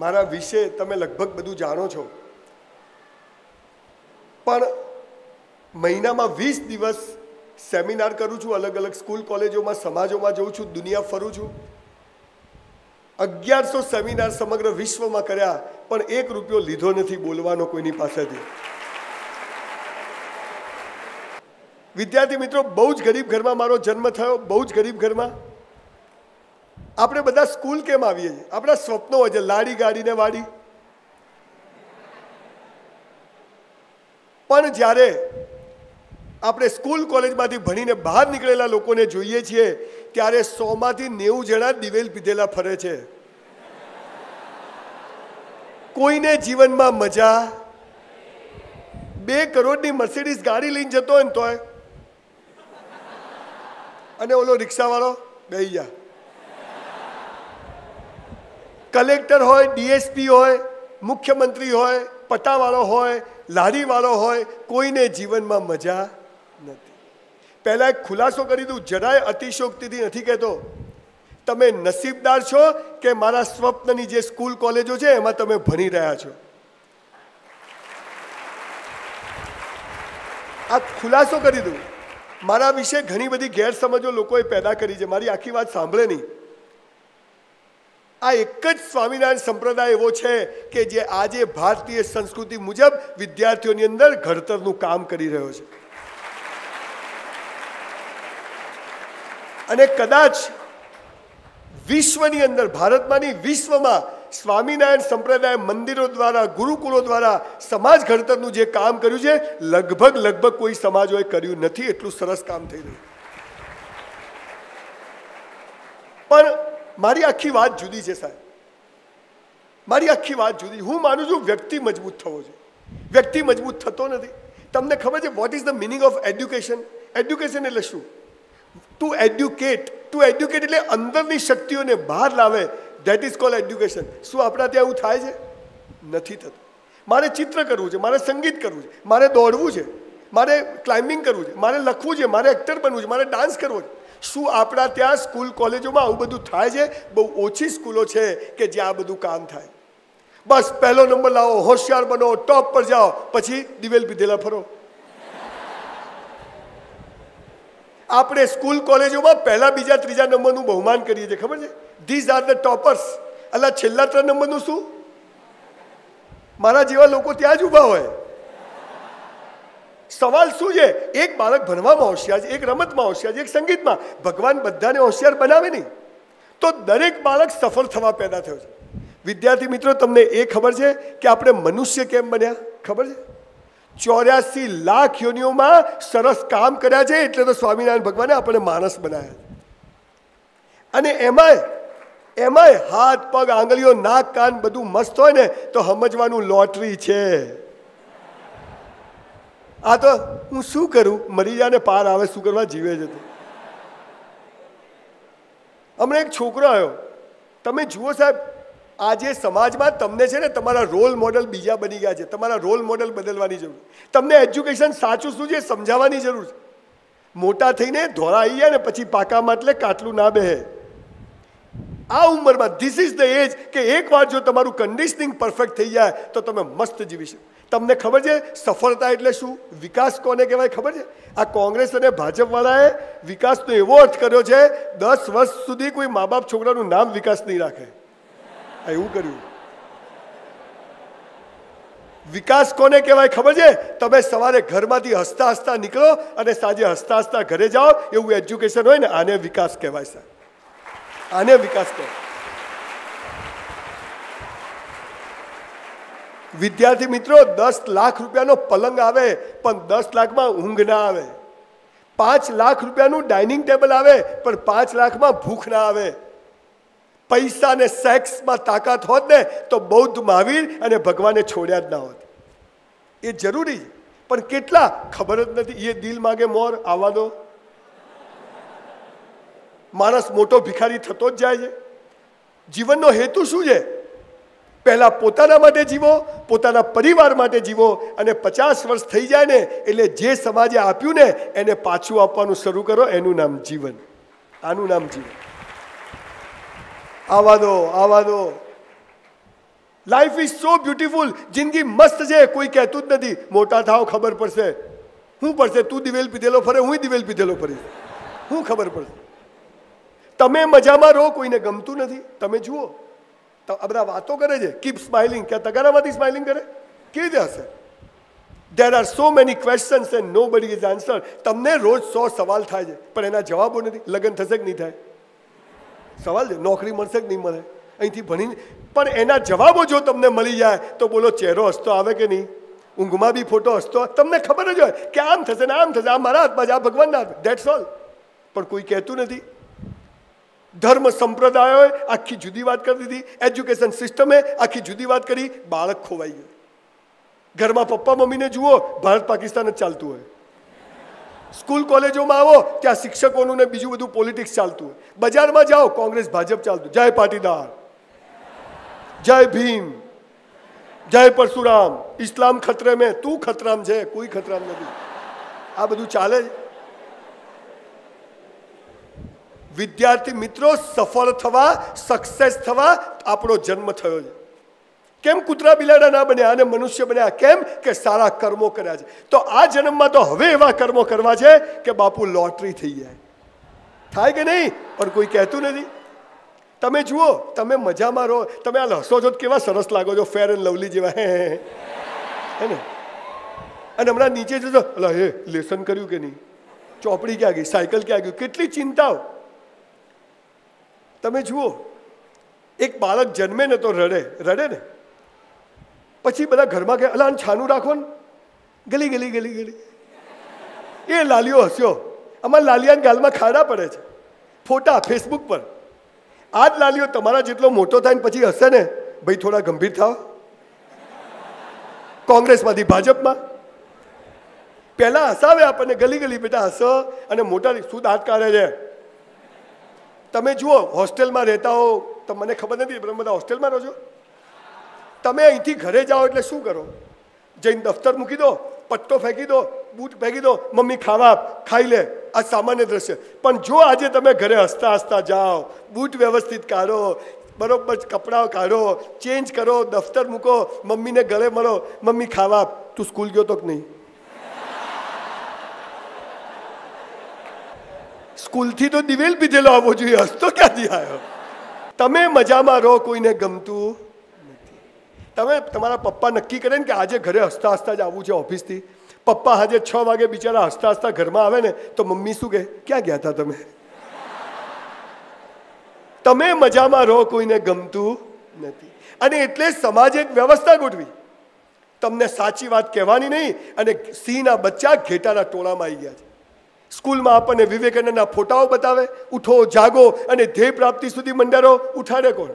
મારા વિશે તમે લગભગ બધું જાણો છો, પણ મહિનામાં 20 દિવસ સેમિનાર કરું છું, અલગ અલગ સ્કૂલ કોલેજોમાં સમાજોમાં જઉં છું, દુનિયા ફરું છું. 1100 સેમિનાર સમગ્ર વિશ્વમાં કર્યા, પણ 1 રૂપિયો લીધો નથી બોલવાનો કોઈની પાસેથી. વિદ્યાર્થી મિત્રો, બહુ જ ગરીબ ઘરમાં મારો જન્મ થયો, બહુ જ ગરીબ ઘરમાં. આપણે બધા સ્કૂલ કેમ આવીએ છીએ? આપણા સ્વપ્નો હોય છે, લાડી ગાડીને વાડી. પણ જ્યારે આપણે સ્કૂલ કોલેજમાંથી ભણીને બહાર નીકળેલા લોકોને જોઈએ છીએ ત્યારે 100 માંથી 90 જણા દિવેલ પીધેલા ફરે છે. કોઈને જીવનમાં મજા, 2 કરોડની મર્સિડીઝ ગાડી લઈને જતો હોય ને તોય, અને ઓલો રિક્ષાવાળો બેહી જા. કલેક્ટર હોય, ડીએસપી હોય, મુખ્યમંત્રી હોય, પટાવાળો હોય, લારીવાળો હોય, કોઈને જીવનમાં મજા નથી. પહેલાં એક ખુલાસો કરી દઉં, જરાય અતિશયોક્તિથી નથી કહેતો. તમે નસીબદાર છો કે મારા સ્વપ્નની જે સ્કૂલ કોલેજો છે એમાં તમે ભણી રહ્યા છો. આ ખુલાસો કરી દઉં. મારા વિશે ઘણી બધી ગેરસમજો લોકોએ પેદા કરી છે, મારી આખી વાત સાંભળે નહીં. આ એક જ સ્વામિનારાયણ સંપ્રદાય એવો છે કે જે આજે ભારતીય સંસ્કૃતિ મુજબ વિદ્યાર્થીઓની અંદર ઘડતરનું કામ કરી રહ્યો છે. અને કદાચ વિશ્વની અંદર, ભારતમાં નહીં, વિશ્વમાં સ્વામિનારાયણ સંપ્રદાય મંદિરો દ્વારા, ગુરુકુળો દ્વારા સમાજ ઘડતરનું જે કામ કર્યું છે, લગભગ કોઈ સમાજોએ કર્યું નથી. એટલું સરસ કામ થઈ રહ્યું. પણ મારી આખી વાત જુદી છે સાહેબ, મારી આખી વાત જુદી. હું માનું છું વ્યક્તિ મજબૂત થવો છે. વ્યક્તિ મજબૂત થતો નથી. તમને ખબર છે what is the meaning of education? Education એટલે શું? Two educate. ટુ એડ્યુકેટ એટલે અંદરની શક્તિઓને બહાર લાવે. That is called education. શું આપણા ત્યાં એવું થાય છે? નથી થતું. મારે ચિત્ર કરવું છે, મારે સંગીત કરવું છે, મારે દોડવું છે, મારે ક્લાઇમ્બિંગ કરવું છે, મારે લખવું છે, મારે એક્ટર બનવું છે, મારે ડાન્સ કરવો છે. શું આપણા ત્યાં સ્કૂલ કોલેજોમાં આવું બધું થાય છે? બહુ ઓછી સ્કૂલો છે કે જ્યાં આ બધું કામ થાય. બસ પહેલો નંબર લાવો, હોશિયાર બનો, ટોપ પર જાઓ, પછી દિવેલ પીધેલા ફરો. આપણે સ્કૂલ કોલેજોમાં પહેલા, બીજા, ત્રીજા નંબરનું બહુમાન કરીએ છીએ, ખબર છે? These are the toppers. અલા છેલ્લા 3 નંબરનું શું? મારા જેવા લોકો ત્યાં જ ઊભા હોય. સવાલ શું છે? એક બાળક ભણવામાં હોશિયાર છે, એક રમતમાં હોશિયાર છે, એક સંગીતમાં. ભગવાન બધાને હોશિયાર બનાવે નહીં, તો દરેક બાળક સફળ થવા પેદા થયો છે. વિદ્યાર્થી મિત્રો, તમને એ ખબર છે કે આપણે મનુષ્ય કેમ બન્યા? ખબર છે? 84 લાખ યોનિઓમાં સરસ કામ કર્યા છે, એટલે તો સ્વામિનારાયણ ભગવાને આપણે માણસ બનાવ્યા. અને એમાંય હાથ, પગ, આંગળીઓ, નાક, કાન બધું મસ્ત હોય ને તો સમજવાનું લોટરી છે. આ તો હું શું કરું, મરી જાય ને પાર આવે, શું કરવા જીવે છે. હમણાં એક છોકરો આવ્યો. તમે જુઓ સાહેબ, આજે સમાજમાં તમને છે ને તમારા રોલ મોડલ બીજા બની ગયા છે. તમારા રોલ મોડલ બદલવાની જરૂર. તમને એજ્યુકેશન સાચું શું છે સમજાવવાની જરૂર છે. મોટા થઈને ધોળા આવી જાય ને પછી પાકા માટલે કાટલું ના બેહે. આ ઉંમરમાં ધીસ ઇઝ ધ એજ કે એકવાર જો તમારું કન્ડિશનિંગ પરફેક્ટ થઈ જાય તો તમે મસ્ત જીવી શકો. તમને ખબર છે સફળતા એટલે શું? વિકાસ કોને કહેવાય ખબર છે? આ કોંગ્રેસ અને ભાજપવાળાએ વિકાસનો એવો અર્થ કર્યો છે, 10 વર્ષ સુધી કોઈ મા બાપ છોકરાનું નામ વિકાસ નહીં રાખે. એવું કર્યું. વિકાસ કોને કહેવાય ખબર છે? તમે સવારે ઘરમાંથી હસતા હસતા નીકળો અને સાંજે હસતા હસતા ઘરે જાઓ, એવું એજ્યુકેશન હોય ને, આને વિકાસ કહેવાય સાહેબ. આને વિકાસ કહેવાય. વિદ્યાર્થી મિત્રો, 10 લાખ રૂપિયાનો પલંગ આવે પણ 10 લાખમાં ઊંઘ ના આવે. 5 લાખ રૂપિયાનું ડાઇનિંગ ટેબલ આવે પણ 5 લાખમાં ભૂખ ના આવે. પૈસા ને સેક્સમાં તાકાત હોત ને તો બૌદ્ધ, મહાવીર અને ભગવાને છોડ્યા જ ના હોત. એ જરૂરી, પણ કેટલા ખબર જ નથી. એ દિલ માગે મોર, આવવા દો. માણસ મોટો ભિખારી થતો જ જાય છે. જીવનનો હેતુ શું છે? પહેલા પોતાના માટે જીવો, પોતાના પરિવાર માટે જીવો, અને 50 વર્ષ થઈ જાય ને એટલે જે સમાજે આપ્યું ને એને પાછું આપવાનું શરૂ કરો. એનું નામ જીવન. આનું નામ જીવન. આવા દો, આવા દો. Life is so beautiful. જિંદગી મસ્ત છે, કોઈ કહેતું જ નથી. મોટા થાવ ખબર પડશે. શું પડશે? તું દિવેલ પીધેલો ફરે, હું દિવેલ પીધેલો ફરીશ. શું ખબર પડશે? તમે મજામાં રહો, કોઈને ગમતું નથી. તમે જુઓ આ બધા વાતો કરે છે, કીપ સ્માઇલિંગ. ક્યાં તગારામાંથી સ્માઇલિંગ કરે? કેવી રીતે હશે? There are so many questions and nobody is answered. તમને રોજ 100 સવાલ થાય છે, પણ એના જવાબો નથી. લગ્ન થશે કે નહીં થાય? સવાલ છે. નોકરી મળશે કે નહીં મળે? અહીંથી ભણીને પણ એના જવાબો જો તમને મળી જાય તો બોલો, ચહેરો હસતો આવે કે નહીં? ઊંઘમાં બી ફોટો હસતો, તમને ખબર જ હોય કે આમ થશે ને આમ થશે. આ મારા હાથમાં છે, આ ભગવાનના હાથમાં. That's all. પણ કોઈ કહેતું નથી. ધર્મ સંપ્રદાયોએ આખી જુદી વાત કરી દીધી. એજ્યુકેશન સિસ્ટમે આખી જુદી વાત કરી. બાળક ખોવાઈ ગયું. ઘરમાં પપ્પા મમ્મીને જુઓ, ભારત પાકિસ્તાન જ ચાલતું હોય. સ્કૂલ કોલેજોમાં આવો, ત્યાં શિક્ષકોનું ને બીજું બધું પોલિટિક્સ ચાલતું હોય. બજારમાં જાઓ, કોંગ્રેસ ભાજપ ચાલતું. જય પાટીદાર, જય ભીમ, જય પરશુરામ, ઇસ્લામ ખતરે મેં, તું ખતરામ છે, કોઈ ખતરામ નથી. આ બધું ચાલે. વિદ્યાર્થી મિત્રો, સફળ થવા, સક્સેસ થવા આપણો જન્મ થયો છે. કેમ કૂતરા બિલાડા ના બન્યા અને મનુષ્ય બન્યા? કેમ કે સારા કર્મો કર્યા છે. તો આ જન્મમાં તો હવે એવા કર્મો કરવા છે કે બાપુ લોટરી થઈ જાય. થાય કે નહીં? પણ કોઈ કહેતું નથી. તમે જુઓ, તમે મજામાં રહો. તમે આ હસો છો કેવા સરસ લાગો છો, ફેર એન્ડ લવલી જેવા. હે ને? અને હમણાં નીચે જશો, અલા હે લેસન કર્યું કે નહીં? ચોપડી ક્યાં ગઈ? સાયકલ ક્યાં ગયું? કેટલી ચિંતાઓ. તમે જુઓ, એક બાળક જન્મે ને તો રડે ને, પછી બધા ઘરમાં કહે, અલા છાનું રાખો ને, ગલી ગલી ગલી ગલી. એ લાલીઓ હસ્યો. અમારા લાલિયાના ગાલમાં ખાડા પડે છે. ફોટા ફેસબુક પર. આ જ લાલીઓ તમારા જેટલો મોટો થાય ને પછી હશે ને, ભાઈ થોડા ગંભીર થાવ. કોંગ્રેસમાંથી ભાજપમાં પહેલા હસાવે આપણને, ગલી ગલી બેટા હસો, અને મોટા શું દાંત કાઢે છે. તમે જુઓ, હોસ્ટેલમાં રહેતા હો, તો મને ખબર નથી, તમે બધા હોસ્ટેલમાં રહો છો. તમે અહીંથી ઘરે જાઓ એટલે શું કરો? જઈને દફતર મૂકી દો, પટ્ટો ફેંકી દો, બૂટ ફેંકી દો, મમ્મી ખાવા ખાઈ લે. આ સામાન્ય દ્રશ્ય. પણ જો આજે તમે ઘરે હસતા હસતા જાઓ, બૂટ વ્યવસ્થિત કાઢો, બરોબર કપડાં કાઢો, ચેન્જ કરો, દફતર મૂકો, મમ્મીને ગળે મળો, મમ્મી ખાવા, તું સ્કૂલ ગયો તો કે નહીં? સ્કૂલથી તો દિવેલ પીધેલો આવવો જોઈએ, હસતો ક્યાંથી આવ્યો? તમે મજામાં રહો, કોઈને ગમતું નથી. તમે તમારા પપ્પા નક્કી કરે ને કે આજે ઘરે હસતા હસતા જ આવવું છે ઓફિસથી. પપ્પા આજે 6 વાગે બિચારા હસતા હસતા ઘરમાં આવે ને તો મમ્મી શું કહે? ક્યાં ગયા હતા તમે? તમે મજામાં રહો, કોઈને ગમતું નથી. અને એટલે સમાજે એક વ્યવસ્થા ગોઠવી. તમને સાચી વાત કહેવાની નહીં. અને સિંહના બચ્ચા ઘેટાના ટોળામાં આવી ગયા છે. સ્કૂલમાં આપણને વિવેકાનંદના ફોટાઓ બતાવે, ઉઠો જાગો અને ધ્યેય પ્રાપ્તિ સુધી મંડ્યા રહો. ઉઠાડે કોણ?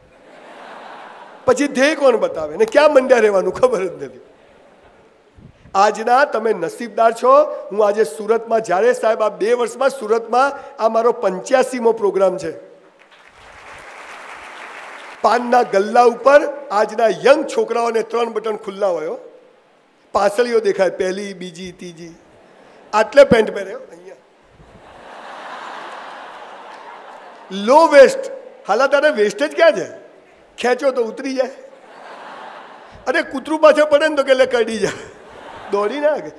પછી ધ્યેય કોણ બતાવે? ને ક્યાં મંડ્યા રહેવાનું ખબર જ નથી. આજના તમે નસીબદાર છો. હું આજે સુરતમાં, જ્યારે સાહેબ આ 2 વર્ષમાં સુરતમાં આ મારો 85મો પ્રોગ્રામ છે. પાનના ગલ્લા ઉપર આજના યંગ છોકરાઓને 3 બટન ખુલ્લા હોય, પાસળીઓ દેખાય, પહેલી, બીજી, ત્રીજી. આટલે પેન્ટ પહેર્યો, અહીંયા લો વેસ્ટ. હાલા તારે વેસ્ટેજ ક્યાં છે? ખેંચો તો ઉતરી જાય. અરે કૂતરું પાછળ પડે ને તો કે કડી જાય, દોડી ના કે.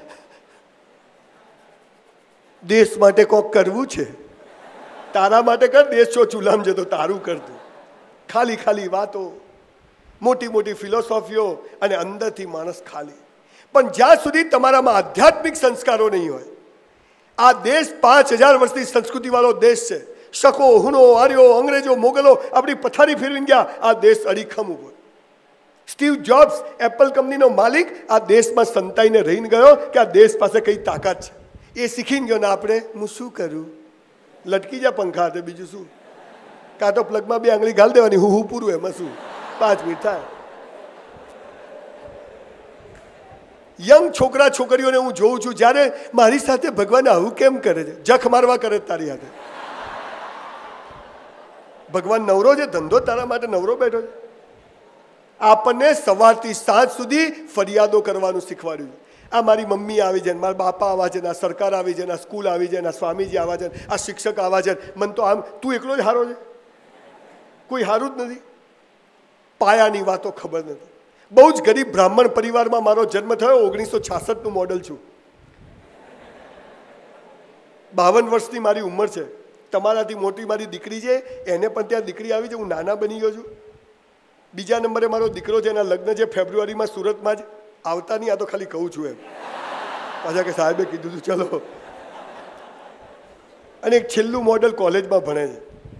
દેશ માટે કોક કરવું છે, તારા માટે કર. દેશ છો ચૂલામ જતો, તારું કરતું. ખાલી ખાલી વાતો, મોટી મોટી ફિલોસોફીઓ, અને અંદરથી માણસ ખાલી. પણ જ્યાં સુધી તમારામાં આધ્યાત્મિક સંસ્કારો નહીં હોય, આ દેશ 5000 વર્ષની સંસ્કૃતિવાળો દેશ છે. શકો, હુનો, આર્યો, અંગ્રેજો, મોગલો આપણી પથારી ફેરવીને ગયા. આ દેશ અડીખમ ઉભો. સ્ટીવ જોબ્સ, એપલ કંપનીનો માલિક, આ દેશમાં સંતાઈને રહીને ગયો કે આ દેશ પાસે કઈ તાકાત છે. એ શીખીને ગયો ને આપણે હું શું કરું? લટકી જા પંખા હાથે, બીજું શું? કાં તો પ્લગમાં 2 આંગળી ઘાલ દેવાની, હું પૂરું, એમાં શું? 5 મિનિટ થાય. યંગ છોકરા છોકરીઓને હું જોઉં છું, જ્યારે મારી સાથે ભગવાન આવું કેમ કરે છે? જખ મારવા કરે તારી હાથે. ભગવાન નવરો છે, ધંધો તારા માટે નવરો બેઠો છે. આપણને સવારથી સાંજ સુધી ફરિયાદો કરવાનું શીખવાડ્યું. આ મારી મમ્મી આવી છે, મારા બાપા આવા છે, આ સરકાર આવી છે, આ સ્કૂલ આવી છે, આ સ્વામીજી આવા છે, આ શિક્ષક આવા છે. મન તો આમ, તું એકલો જ હારો છે, કોઈ હારું જ નથી. પાયાની વાતો ખબર નથી. બહુ જ ગરીબ બ્રાહ્મણ પરિવારમાં મારો જન્મ થયો. 1966નું મોડલ છું. 52 વર્ષની મારી ઉંમર છે. તમારાથી મોટી મારી દીકરી છે, એને પણ ત્યાં દીકરી આવી છે. હું નાના બની ગયો છું. બીજા નંબરે મારો દીકરો છે, એના લગ્ન છે ફેબ્રુઆરીમાં સુરતમાં જ. આવતા નહીં, આ તો ખાલી કહું છું એમ. પાછા કે સાહેબે કીધું હતું ચલો. અને એક છેલ્લું મોડલ કોલેજમાં ભણે છે,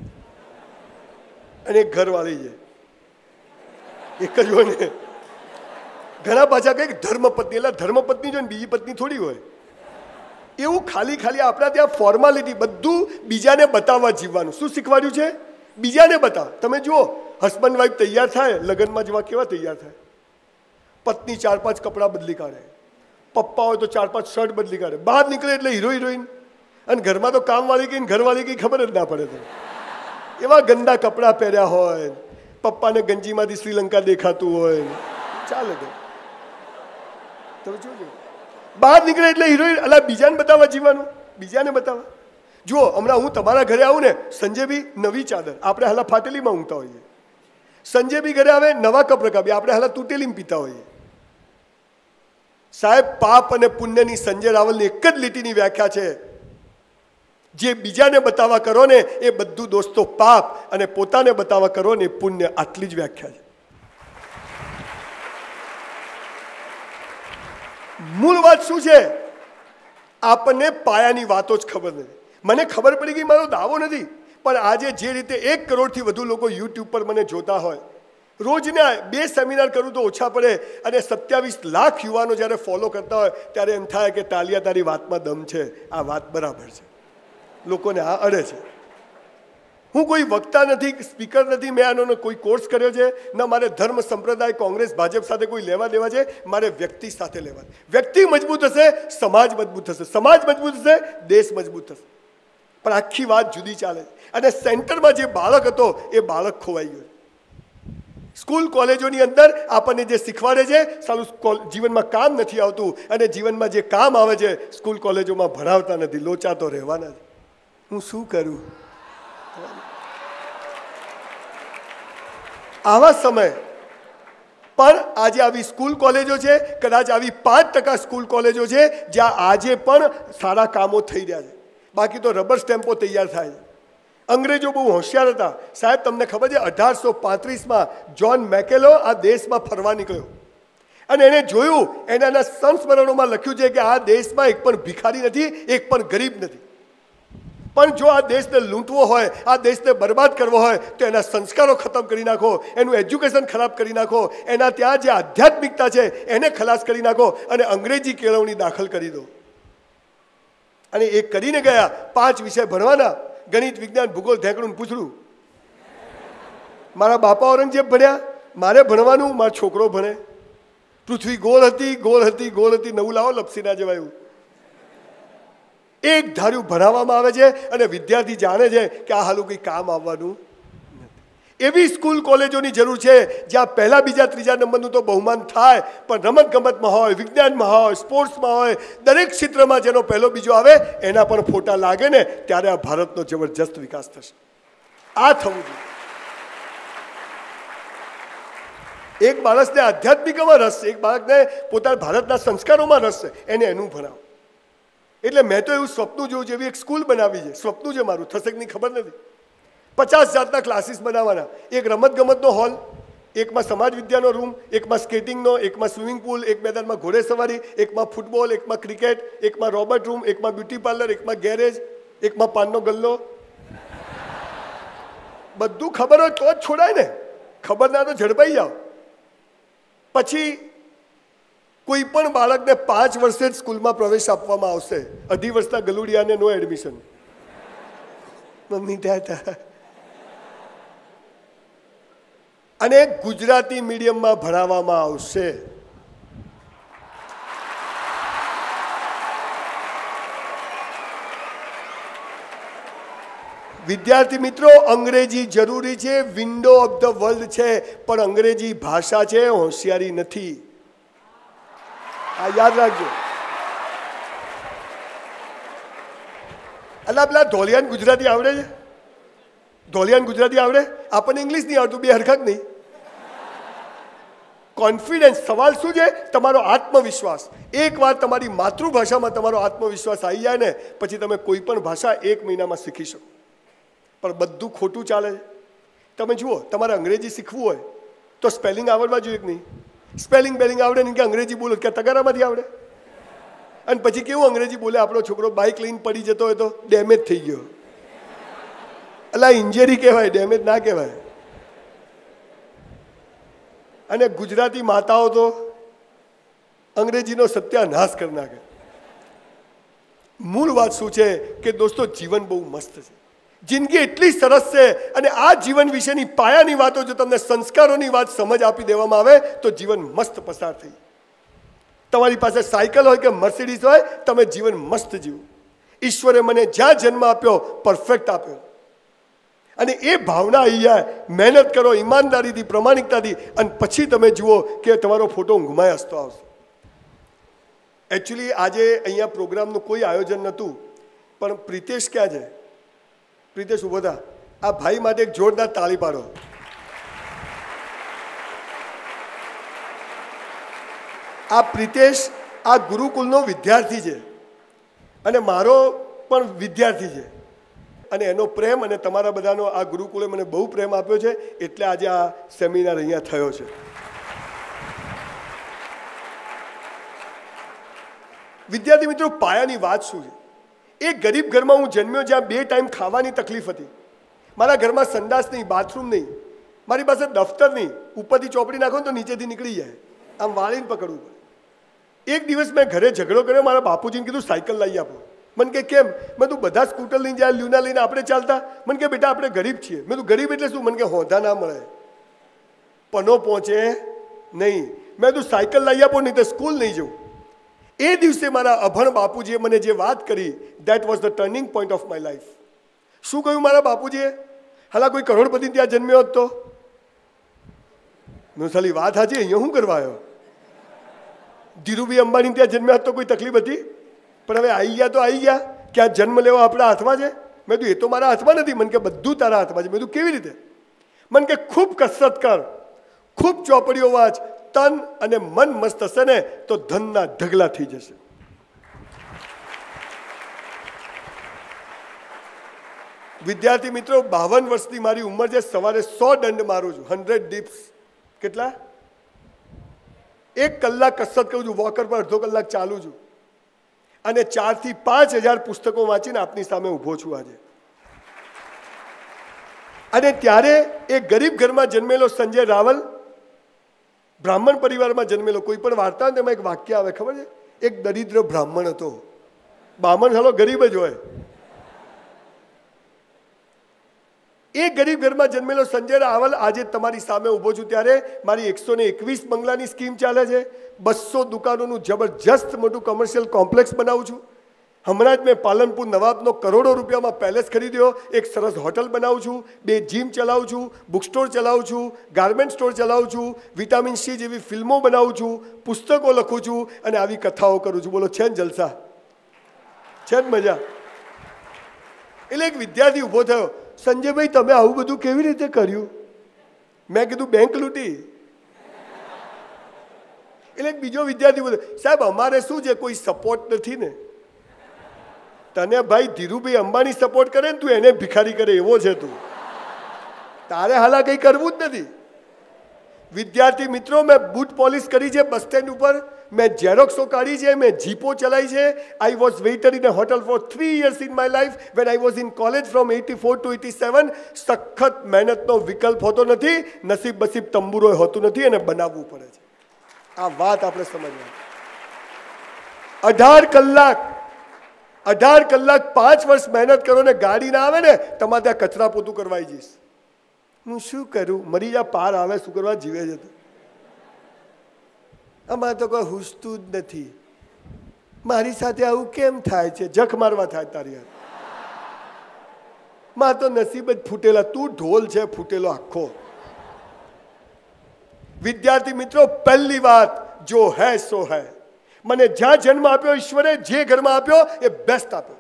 અને એક ઘરવાળી છે. એક જ હોય ને. ઘણા પાછા કંઈક ધર્મપત્ની, એટલે ધર્મપત્ની જો ને બીજી પત્ની થોડી હોય. એવું ખાલી આપણા ત્યાં ફોર્માલિટી, બધું બીજાને બતાવવા જીવવાનું. શું શીખવાડ્યું છે? બીજાને બતાવ. તમે જુઓ, હસબન્ડ વાઈફ તૈયાર થાય લગ્નમાં જેવા, કેવા તૈયાર થાય. પત્ની 4-5 કપડાં બદલી કાઢે, પપ્પા હોય તો 4-5 શર્ટ બદલી કાઢે, બહાર નીકળે એટલે હીરો હિરોઈન. અને ઘરમાં તો કામવાળી કઈ ઘરવાળી કઈ ખબર જ ના પડે. તો એવા ગંદા કપડાં પહેર્યા હોય, પપ્પાને ગંજીમાંથી શ્રીલંકા દેખાતું હોય, ચાલે કે તમે જોજો. બહાર નીકળે એટલે હિરોઈન. અલા બીજાને બતાવવા જીવવાનું, બીજાને બતાવવા. જુઓ, હમણાં હું તમારા ઘરે આવું ને, સંજયભાઈ નવી ચાદર, આપણે હાલા ફાટેલીમાં ઊંઘતા હોઈએ. સંજયભાઈ ઘરે આવે, નવા કપ રકાબી, આપણે હાલા તૂટેલીમાં પીતા હોઈએ. સાહેબ, પાપ અને પુણ્યની સંજય રાવલની એક જ લીટીની વ્યાખ્યા છે. જે બીજાને બતાવવા કરો ને એ બધું દોસ્તો પાપ, અને પોતાને બતાવવા કરો ને એ પુણ્ય. આટલી જ વ્યાખ્યા છે. મૂળ વાત શું છે? આપણને પાયાની વાતો જ ખબર નથી. મને ખબર પડી ગઈ, મારો દાવો નથી, પણ આજે જે રીતે 1 કરોડથી વધુ લોકો યુટ્યુબ પર મને જોતા હોય, રોજના 2 સેમિનાર કરું તો ઓછા પડે, અને 27 લાખ યુવાનો જ્યારે ફોલો કરતા હોય ત્યારે એમ થાય કે તાલિયા, તારી વાતમાં દમ છે, આ વાત બરાબર છે, લોકોને આ અડે છે. હું કોઈ વક્તા નથી, સ્પીકર નથી, મેં આનો કોઈ કોર્સ કર્યો છે ના. મારે ધર્મ, સંપ્રદાય, કોંગ્રેસ, ભાજપ સાથે કોઈ લેવા દેવા છે. મારે વ્યક્તિ સાથે લેવા. વ્યક્તિ મજબૂત હશે, સમાજ મજબૂત થશે, સમાજ મજબૂત થશે, દેશ મજબૂત થશે. પણ આખી વાત જુદી ચાલે. અને સેન્ટરમાં જે બાળક હતો એ બાળક ખોવાઈ ગયો. સ્કૂલ કોલેજોની અંદર આપણને જે શીખવાડે છે સારું જીવનમાં કામ નથી આવતું, અને જીવનમાં જે કામ આવે છે સ્કૂલ કોલેજોમાં ભણાવતા નથી. લોચા તો રહેવાના જ. હું શું કરું? આવા સમય પણ આજે આવી સ્કૂલ કોલેજો છે, કદાચ આવી 5% સ્કૂલ કોલેજો છે જ્યાં આજે પણ સારા કામો થઈ રહ્યા છે. બાકી તો રબર સ્ટેમ્પો તૈયાર થાય છે. અંગ્રેજો બહુ હોશિયાર હતા સાહેબ. તમને ખબર છે 1835માં જ્હોન મેકેલો આ દેશમાં ફરવા નીકળ્યો, અને એને જોયું, એના સંસ્મરણોમાં લખ્યું છે કે આ દેશમાં એક પણ ભિખારી નથી, એક પણ ગરીબ નથી. પણ જો આ દેશને લૂંટવો હોય, આ દેશને બરબાદ કરવો હોય તો એના સંસ્કારો ખતમ કરી નાખો, એનું એજ્યુકેશન ખરાબ કરી નાખો, એના ત્યાં જે આધ્યાત્મિકતા છે એને ખલાસ કરી નાખો, અને અંગ્રેજી કેળવણી દાખલ કરી દો. અને એ કરીને ગયા. 5 વિષય ભણવાના: ગણિત, વિજ્ઞાન, ભૂગોળ, ઢેકણું, પૂછડું. મારા બાપા ઔરંગઝેબ ભણ્યા, મારે ભણવાનું, મારો છોકરો ભણે. પૃથ્વી ગોળ હતી, ગોળ હતી, ગોળ હતી, નવું લાવો લપસી ના જવાયું. એક ધાર્યું ભણાવવામાં આવે છે, અને વિદ્યાર્થી જાણે છે કે આ હાલું કંઈ કામ આવવાનું નથી. એવી સ્કૂલ કોલેજોની જરૂર છે જ્યાં પહેલા, બીજા, ત્રીજા નંબરનું તો બહુમાન થાય, પણ રમતગમતમાં હોય, વિજ્ઞાનમાં હોય, સ્પોર્ટ્સમાં હોય, દરેક ક્ષેત્રમાં જેનો પહેલો બીજો આવે એના પણ ફોટા લાગે ને, ત્યારે આ ભારતનો જબરજસ્ત વિકાસ થશે. આ થવું જોઈએ. એક બાળકને આધ્યાત્મિકમાં રસ છે, એક બાળકને પોતાના ભારતના સંસ્કારોમાં રસ છે, એને એનું ભણાવો. એટલે મેં તો એવું સ્વપ્ન જોયું છે, એવી એક સ્કૂલ બનાવી છે. સ્વપ્ન છે મારું, થશે કે નહીં ખબર નથી. 50 જાતના ક્લાસીસ બનાવવાના. એક રમતગમતનો હોલ, એકમાં સમાજ વિદ્યાનો રૂમ, એકમાં સ્કેટિંગનો, એકમાં સ્વિમિંગ પુલ, એક મેદાનમાં ઘોડેસવારી, એકમાં ફૂટબોલ, એકમાં ક્રિકેટ, એકમાં રોબોટ રૂમ, એકમાં બ્યુટી પાર્લર, એકમાં ગેરેજ, એકમાં પાનનો ગલ્લો. બધું ખબર હોય તો જ છોડાય ને, ખબર ના તો ઝડપાઈ જાઓ. પછી કોઈ પણ બાળકને 5 વર્ષે જ સ્કૂલમાં પ્રવેશ આપવામાં આવશે. 2.5 વર્ષના ગલુડિયાને નો એડમિશન. મમ્મી દાદા. અને ગુજરાતી મીડિયમમાં ભણાવવામાં આવશે. વિદ્યાર્થી મિત્રો, અંગ્રેજી જરૂરી છે, વિન્ડો ઓફ ધ વર્લ્ડ છે, પણ અંગ્રેજી ભાષા છે, હોશિયારી નથી. આ યાદ રાખજો. અલા પેલા ધોલિયાન ગુજરાતી આવડે છે? ધોલિયાન ગુજરાતી આવડે? આપણને ઇંગ્લિશ નહીં આવડતું, બે હરખા જ નહીં. કોન્ફિડન્સ. સવાલ શું છે? તમારો આત્મવિશ્વાસ. એકવાર તમારી માતૃભાષામાં તમારો આત્મવિશ્વાસ આવી જાય ને, પછી તમે કોઈ પણ ભાષા 1 મહિનામાં શીખી શકો. પણ બધું ખોટું ચાલે છે. તમે જુઓ, તમારે અંગ્રેજી શીખવું હોય તો સ્પેલિંગ આવડવા જોઈએ કે નહીં? સ્પેલિંગ બેલિંગ આવડે નહીં કે અંગ્રેજી બોલો કે તગારામાંથી આવડે? અને પછી કેવું અંગ્રેજી બોલે આપણો છોકરો? બાઇક લઈને પડી જતો હોય તો ડેમેજ થઈ ગયો. એટલે ઇન્જરી કહેવાય, ડેમેજ ના કહેવાય. અને ગુજરાતી માતાઓ તો અંગ્રેજીનો સત્યાનાશ કરી નાખે. મૂળ વાત શું છે કે દોસ્તો, જીવન બહુ મસ્ત છે, જિંદગી એટલી સરસ છે. અને આ જીવન વિશેની પાયાની વાતો જો તમને સંસ્કારોની વાત સમજ આપી દેવામાં આવે તો જીવન મસ્ત પસાર થઈ. તમારી પાસે સાયકલ હોય કે મર્સિડીઝ હોય, તમે જીવન મસ્ત જીવો. ઈશ્વરે મને જ્યાં જન્મ આપ્યો પરફેક્ટ આપ્યો. અને એ ભાવના આવી જાય, મહેનત કરો ઈમાનદારીથી, પ્રમાણિકતાથી, અને પછી તમે જુઓ કે તમારો ફોટો ઊંઘમાં હસતો આવશે. એકચ્યુઅલી આજે અહીંયા પ્રોગ્રામનું કોઈ આયોજન નહોતું, પણ પ્રિતેશ ક્યાં છે? પ્રિતેશ ઊભો થા. આ ભાઈ માટે એક જોરદાર તાળી પાડો. આ પ્રિતેશ આ ગુરુકુલનો વિદ્યાર્થી છે અને મારો પણ વિદ્યાર્થી છે. અને એનો પ્રેમ અને તમારા બધાનો આ ગુરુકુલે મને બહુ પ્રેમ આપ્યો છે, એટલે આજે આ સેમિનાર અહીંયા થયો છે. વિદ્યાર્થી મિત્રો, પાયાની વાત શું છે? એક ગરીબ ઘરમાં હું જન્મ્યો જ્યાં 2 ટાઈમ ખાવાની તકલીફ હતી. મારા ઘરમાં સંડાસ નહીં, બાથરૂમ નહીં, મારી પાસે દફતર નહીં. ઉપરથી ચોપડી નાખો ને તો નીચેથી નીકળી જાય, આમ વાળીને પકડવું પડે. એક દિવસ મેં ઘરે ઝઘડો કર્યો, મારા બાપુજીને કીધું સાયકલ લાવી આપો. મને કે કેમ? મેં તું બધા સ્કૂટર લઈને જાય, લ્યુના લઈને આપણે ચાલતા. મને કે બેટા આપણે ગરીબ છીએ. મેં તું ગરીબ એટલે શું? મને કે હોદ્દા ના મળે, પનો પહોંચે નહીં. મેં તું સાયકલ લાવી આપો, નહીં તો સ્કૂલ નહીં જવું. એ દિવસે મારા અભણ બાપુજીએ મને જે વાત કરી, that was the turning point of my life. શું કહ્યું મારા બાપુજીએ? હાલા કોઈ કરોડપતિ ત્યાં જન્મ્યો હોત તો? મેં સાલી વાત સાચી, અહીંયા શું કરવા આવ્યો? ધીરુભાઈ અંબાણી ત્યાં જન્મ્યા હોત તો કોઈ તકલીફ હતી? પણ હવે આવી ગયા તો આવી ગયા. ક્યાં જન્મ લેવો આપણા હાથમાં છે? મેં કીધું એ તો મારા હાથમાં નથી. મને કે બધું તારા હાથમાં છે. મેં કીધું કેવી રીતે? મને કે ખૂબ કસરત કર, ખૂબ ચોપડીઓ વાંચ, તન અને મન મસ્ત હશે ને તો ધનના ઢગલા થઈ જશે. વિદ્યાર્થી મિત્રો, 52 વર્ષની મારી ઉંમર છે. સવારે 100 દંડ મારું છું, 100 ડિપ્સ. કેટલા? 1 કલાક કસરત કરું છું, વોકર પર અડધો કલાક ચાલું છું, અને 4 થી 5 હજાર પુસ્તકો વાંચીને આપની સામે ઊભો છું આજે. અને ત્યારે એક ગરીબ ઘરમાં જન્મેલો સંજય રાવલ, બ્રાહ્મણ પરિવારમાં જન્મેલો. કોઈ પણ વાર્તા તેમાં એક વાક્ય આવે, ખબર છે? એક દરિદ્ર બ્રાહ્મણ હતો. બ્રાહ્મણ ચાલો ગરીબ જ હોય. એ ગરીબ ઘરમાં જન્મેલો સંજય રાવલ આજે તમારી સામે ઊભો છું. ત્યારે મારી 121 બંગલાની સ્કીમ ચાલે છે. 200 દુકાનોનું જબરજસ્ત મોટું કોમર્શિયલ કોમ્પ્લેક્સ બનાવું છું. હમણાં જ મેં પાલનપુર નવાબનો કરોડો રૂપિયામાં પેલેસ ખરીદ્યો. એક સરસ હોટલ બનાવું છું, 2 જીમ ચલાવું છું, બુક સ્ટોર ચલાવું છું, ગાર્મેન્ટ સ્ટોર ચલાવું છું, વિટામિન સી જેવી ફિલ્મો બનાવું છું, પુસ્તકો લખું છું અને આવી કથાઓ કરું છું. બોલો, છે ને જલસા? છે ને મજા? એટલે એક વિદ્યાર્થી ઊભો થયો, સંજયભાઈ તમે આવું બધું કેવી રીતે કર્યું? મેં કીધું બેંક લૂંટી. એટલે એક બીજો વિદ્યાર્થી બોલે, સાહેબ અમારે શું છે, કોઈ સપોર્ટ નથી ને. તને ભાઈ ધીરુભાઈ અંબાણી સપોર્ટ કરે ને, તું એને ભિખારી કરે એવો છે તું. તારે હાલા કંઈ કરવું જ નથી. વિદ્યાર્થી મિત્રો, મેં બૂટ પોલિશ કરી છે બસ સ્ટેન્ડ ઉપર, મેં ઝેરોક્સો કાઢી છે, મેં જીપો ચલાવી છે. I was waiter in a hotel for 3 years in my life when I was in college from 84 to 87. સખત મહેનતનો વિકલ્પ હોતો નથી, નસીબ બસીબ તંબુરો હોતું નથી, અને બનાવવું પડે છે. આ વાત આપણે સમજવા. 18 કલાક 5 વર્ષ મહેનત કરો ને ગાડી ના આવે ને, તમારે ત્યાં કચરા પોતું કરવા આવી જઈશ. હું શું કરું? મરી જા, પાર આવે, શું કરવા? જીવે છે તો. અમારે તો કોઈ હુસતું જ નથી. મારી સાથે આવું કેમ થાય છે? જખ મારવા થાય તારી હાથ. મારે તો નસીબ જ ફૂટેલા. તું ઢોલ છે ફૂટેલો આખો. વિદ્યાર્થી મિત્રો, પહેલી વાત, જો હૈ સો હૈ. મને જ્યાં જન્મ આપ્યો ઈશ્વરે, જે ઘરમાં આપ્યો એ બેસ્ટ આપ્યો.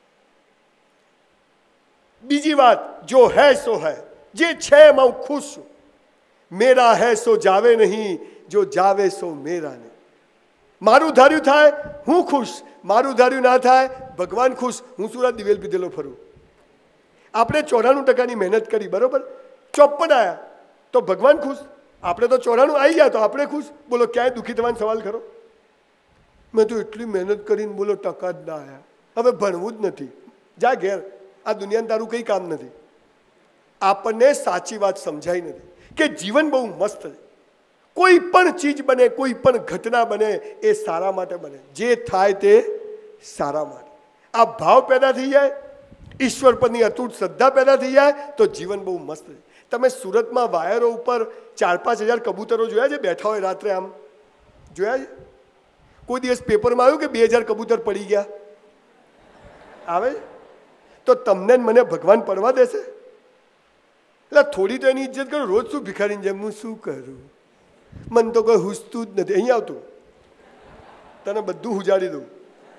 બીજી વાત, જો હૈ સો હૈ, જે છે એમાં હું ખુશ છું. મેરા હૈ સો જાવે નહીં, જો જાવે સો મેરાને. મારું ધાર્યું થાય હું ખુશ, મારું ધાર્યું ના થાય ભગવાન ખુશ. હું સુરત દિવેલ પીધેલો ફરું. આપણે 94% મહેનત કરી, બરોબર, 54 આવ્યા તો ભગવાન ખુશ. આપણે તો 94 આવી ગયા તો આપણે ખુશ. બોલો ક્યાંય દુઃખી થવાનો સવાલ ખરો? મેં તો એટલી મહેનત કરીને બોલો ટકા જ ના આવ્યા. હવે ભણવું જ નથી, જા ઘેર. આ દુનિયાને તારું કંઈ કામ નથી. આપણને સાચી વાત સમજાઈ નથી કે જીવન બહુ મસ્ત છે. કોઈ પણ ચીજ બને, કોઈ પણ ઘટના બને એ સારા માટે બને. જે થાય તે સારા માટે. આ ભાવ પેદા થઈ જાય, ઈશ્વર પરની અતૂટ શ્રદ્ધા પેદા થઈ જાય તો જીવન બહુ મસ્ત છે. તમે સુરતમાં વાયરો ઉપર 4-5 હજાર કબૂતરો જોયા છે બેઠા હોય રાત્રે? આમ જોયા છે? કોઈ દિવસ પેપરમાં આવ્યું કે 2000 કબૂતર પડી ગયા? આવે તો તમને મને ભગવાન પડવા દેશે? એટલે થોડી તો એની ઇજ્જત કરો. રોજ શું ભિખારીને જેમ હું શું કરું, મને તો કોઈ હુસતું જ નથી. અહીં આવતું તને બધું ઉજાડી દઉં.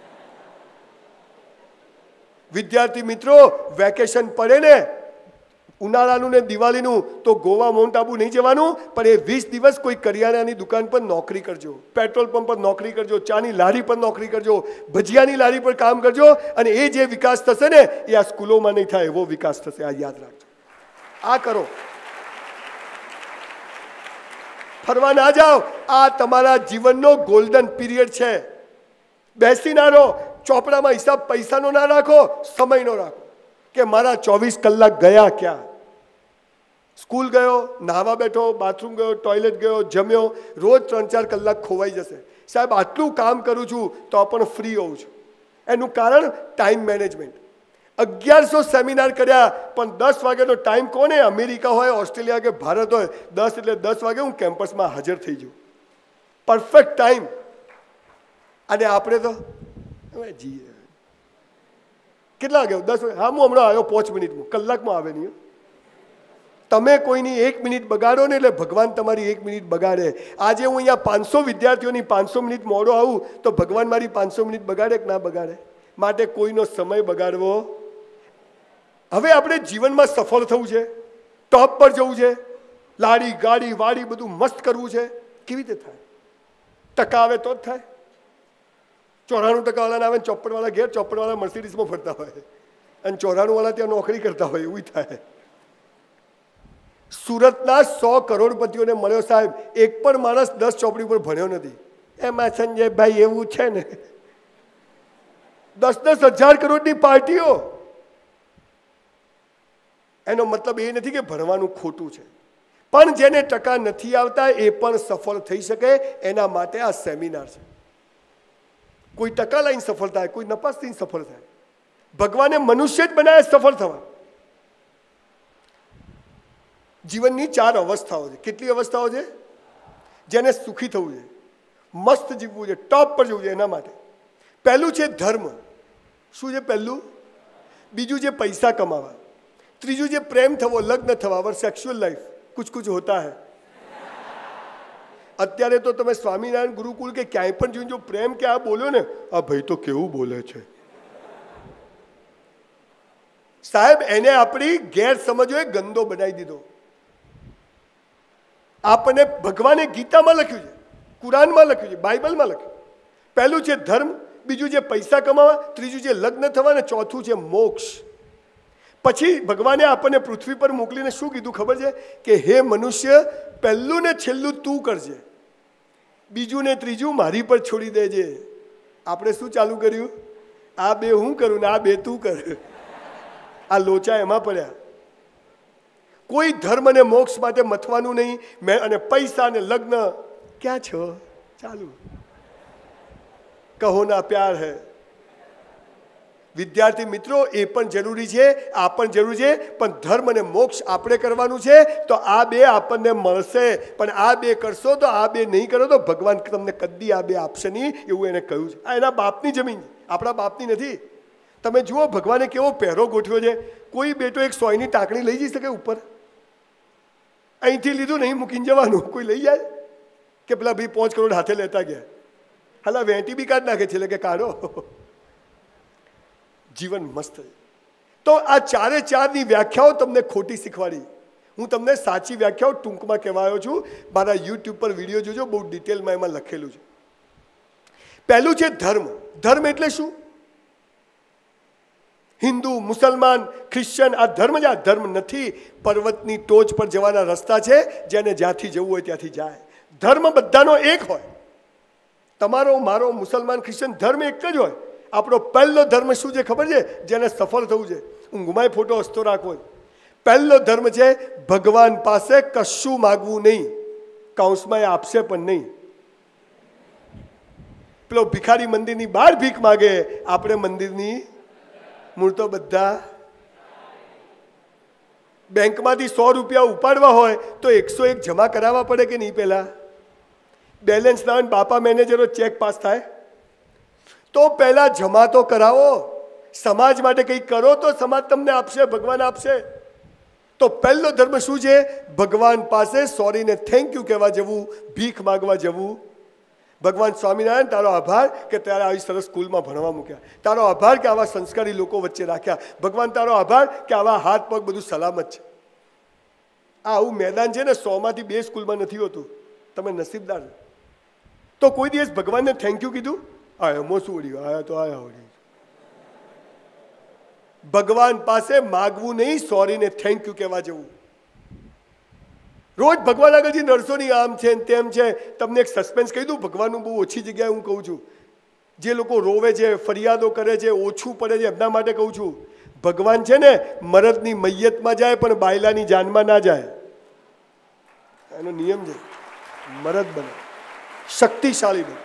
વિદ્યાર્થી મિત્રો, વેકેશન પડે ને ઉનાળાનું ને દિવાળીનું, તો ગોવા માઉન્ટ આબુ નહીં જવાનું, પણ એ 20 દિવસ કોઈ કરિયાણાની દુકાન પર નોકરી કરજો, પેટ્રોલ પંપ પર નોકરી કરજો, ચાની લારી પર નોકરી કરજો, ભજીયાની લારી પર કામ કરજો. અને એ જે વિકાસ થશે ને એ આ સ્કૂલોમાં નહીં થાય એવો વિકાસ થશે. આ યાદ રાખજો. આ કરો. ફરવા ના જાઓ. આ તમારા જીવનનો ગોલ્ડન પીરિયડ છે. બેસી ના રહો. ચોપડામાં હિસાબ પૈસાનો ના રાખો, સમયનો રાખો કે મારા 24 કલાક ગયા ક્યાં. સ્કૂલ ગયો, નાહવા બેઠો, બાથરૂમ ગયો, ટોયલેટ ગયો, જમ્યો, રોજ 3-4 કલાક ખોવાઈ જશે. સાહેબ આટલું કામ કરું છું તો પણ ફ્રી હોઉં છું. એનું કારણ ટાઈમ મેનેજમેન્ટ. 1100 સેમિનાર કર્યા પણ 10 વાગ્યાનો ટાઈમ કોને? અમેરિકા હોય, ઓસ્ટ્રેલિયા કે ભારત હોય, 10 એટલે 10 વાગે હું કેમ્પસમાં હાજર થઈ જાઉં. Perfect time. અને આપણે તો કેટલા વાગે? 10 વાગે. હા, હું હમણાં આવ્યો 5 મિનિટમાં, કલાકમાં આવે નહીં. તમે કોઈની 1 મિનિટ બગાડો ને એટલે ભગવાન તમારી 1 મિનિટ બગાડે. આજે હું અહીંયા 500 વિદ્યાર્થીઓની 500 મિનિટ મોડો આવું તો ભગવાન મારી 500 મિનિટ બગાડે કે ના બગાડે? માટે કોઈનો સમય બગાડવો. હવે આપણે જીવનમાં સફળ થવું છે, ટોપ પર જવું છે, લાડી ગાડી વાડી બધું મસ્ત કરવું છે. કેવી રીતે થાય? ટકા આવે તો જ થાય. 94% વાળાને આવે, 54 વાળા ઘેર, 54 વાળા મર્સિડીઝમાં ફરતા હોય અને 94 વાળા ત્યાં નોકરી કરતા હોય. એવું થાય. સુરતના 100 કરોડપતિઓને મળ્યો સાહેબ, એક પણ માણસ 10 ચોપડી ઉપર ભણ્યો નથી. એમાં સંજયભાઈ એવું છે ને, 10-10 હજાર કરોડની પાર્ટીઓ. એનો મતલબ એ નથી કે ભણવાનું ખોટું છે, પણ જેને ટકા નથી આવતા એ પણ સફળ થઈ શકે એના માટે આ સેમિનાર છે. કોઈ ટકા લઈને સફળ થાય, કોઈ નપાસ થઈને સફળ થાય. ભગવાને મનુષ્ય જ બનાવે સફળ થવા. જીવનની 4 અવસ્થાઓ છે. કેટલી અવસ્થાઓ છે? જેને સુખી થવું છે, મસ્ત જીવવું છે, ટોપ પર જવું છે, એના માટે પહેલું છે ધર્મ. શું છે પહેલું? બીજું છે પૈસા કમાવા. ત્રીજું છે પ્રેમ થવો, લગ્ન થવા, અવર સેક્સ્યુઅલ લાઈફ. કુછ હોતા હૈ. અત્યારે તો તમે સ્વામિનારાયણ ગુરુકુળ કે ક્યાંય પણ જોઈને જો પ્રેમ કે આ બોલ્યો ને, આ ભાઈ તો કેવું બોલે છે સાહેબ, એને આપણી ગેરસમજો એ ગંદો બનાવી દીધો. આપણને ભગવાને ગીતામાં લખ્યું છે, કુરાનમાં લખ્યું છે, બાઇબલમાં લખ્યું. પહેલું છે ધર્મ, બીજું છે પૈસા કમાવા, ત્રીજું છે લગ્ન થવા, અને ચોથું છે મોક્ષ. પછી ભગવાને આપણને પૃથ્વી પર મોકલીને શું કીધું ખબર છે? કે હે મનુષ્ય, પહેલું ને છેલ્લું તું કરજે, બીજું ને ત્રીજું મારી પર છોડી દેજે. આપણે શું ચાલુ કર્યું? આ 2 હું કરું ને આ 2 તું કર. આ લોચા એમાં પડ્યા. કોઈ ધર્મ અને મોક્ષ માટે મથવાનું નહીં. અને પૈસા અને લગ્ન ક્યાં છો? ચાલુ કહો ના પ્યાર હૈ. વિદ્યાર્થી મિત્રો, એ પણ જરૂરી છે, આ પણ જરૂરી છે, પણ ધર્મ અને મોક્ષ આપણે કરવાનું છે. તો આ 2 આપણને મળશે, પણ આ 2 કરશો તો આ 2 નહીં કરો તો ભગવાન તમને કદી આ 2 આપશે નહીં, એવું એને કહ્યું છે. આ એના બાપની જમીન, આપણા બાપની નથી. તમે જુઓ ભગવાને કેવો પહેરો ગોઠવ્યો છે. કોઈ બેટો એક 100ની ટાંકણી લઈ જઈ શકે ઉપર? અહીંથી લીધું નહીં મૂકીને જવાનું. કોઈ લઈ જાય કે પેલા ભાઈ 5 કરોડ હાથે લેતા ગયા? હાલા વેંટી બી કાઢ નાખે છે, એટલે કે કાઢો. જીવન મસ્ત છે. તો આ 4-4ની વ્યાખ્યાઓ તમને ખોટી શીખવાડી. હું તમને સાચી વ્યાખ્યાઓ ટૂંકમાં કહેવા આવ્યો છું. મારા યુટ્યુબ પર વિડીયો જોજો, બહુ ડિટેલમાં એમાં લખેલું છે. પહેલું છે ધર્મ. ધર્મ એટલે શું? હિન્દુ, મુસલમાન, ક્રિશ્ચન આ ધર્મ જ આ ધર્મ નથી. પર્વતની ટોચ પર જવાના રસ્તા છે, જેને જ્યાંથી જવું હોય ત્યાંથી જાય. ધર્મ બધાનો એક હોય. તમારો, મારો, મુસલમાન, ક્રિશ્ચન ધર્મ એક જ હોય. આપણો પહેલો ધર્મ શું છે ખબર છે? જેને સફળ થવું છે. ઊંઘમાં ફોટો હસતો રાખવો. પહેલો ધર્મ છે ભગવાન પાસે કશું માગવું નહીં. કૌંસમાં એ આપશે પણ નહીં. પેલો ભિખારી મંદિરની બહાર ભીખ માગે, આપણે મંદિરની મૂર્તો બધા. બેંકમાંથી 100 રૂપિયા ઉપાડવા હોય તો 101 જમા કરાવવા પડે કે નહીં? પહેલા બેલેન્સ ના હોય, બાપા મેનેજરો ચેક પાસ થાય તો પહેલા જમા તો કરાવો. સમાજ માટે કંઈક કરો તો સમાજ તમને આપશે, ભગવાન આપશે. તો પહેલો ધર્મ શું છે? ભગવાન પાસે સોરીને થેન્ક યુ કહેવા જવું, ભીખ માગવા જવું. ભગવાન સ્વામિનારાયણ, તારો આભાર કે તારે આવી સરસ સ્કૂલમાં ભણવા મૂક્યા. તારો આભાર કે આવા સંસ્કારી લોકો વચ્ચે રાખ્યા. ભગવાન તારો આભાર કે આવા હાથ પગ બધું સલામત છે. આ આવું મેદાન છે ને, 100માંથી 2 સ્કૂલમાં નથી હોતું. તમે નસીબદાર. તો કોઈ દિવસ ભગવાનને થેન્ક યુ કીધું? આ એમાં શું વળ્યું? આયા તો આયા વળી. ભગવાન પાસે માગવું નહીં, સોરીને થેન્ક યુ કહેવા જવું. રોજ ભગવાન આગળ જે નરસો ની આમ છે તેમ છે. તમને એક સસ્પેન્સ કહી દઉં, ભગવાનનું બહુ ઓછી જગ્યાએ હું કહું છું. જે લોકો રોવે છે, ફરિયાદો કરે છે, ઓછું પડે છે, એમના માટે કહું છું. ભગવાન છે ને મરદની મૈયતમાં જાય પણ બાયલાની જાનમાં ના જાય. એનો નિયમ છે. મરદ બને, શક્તિશાળી બને.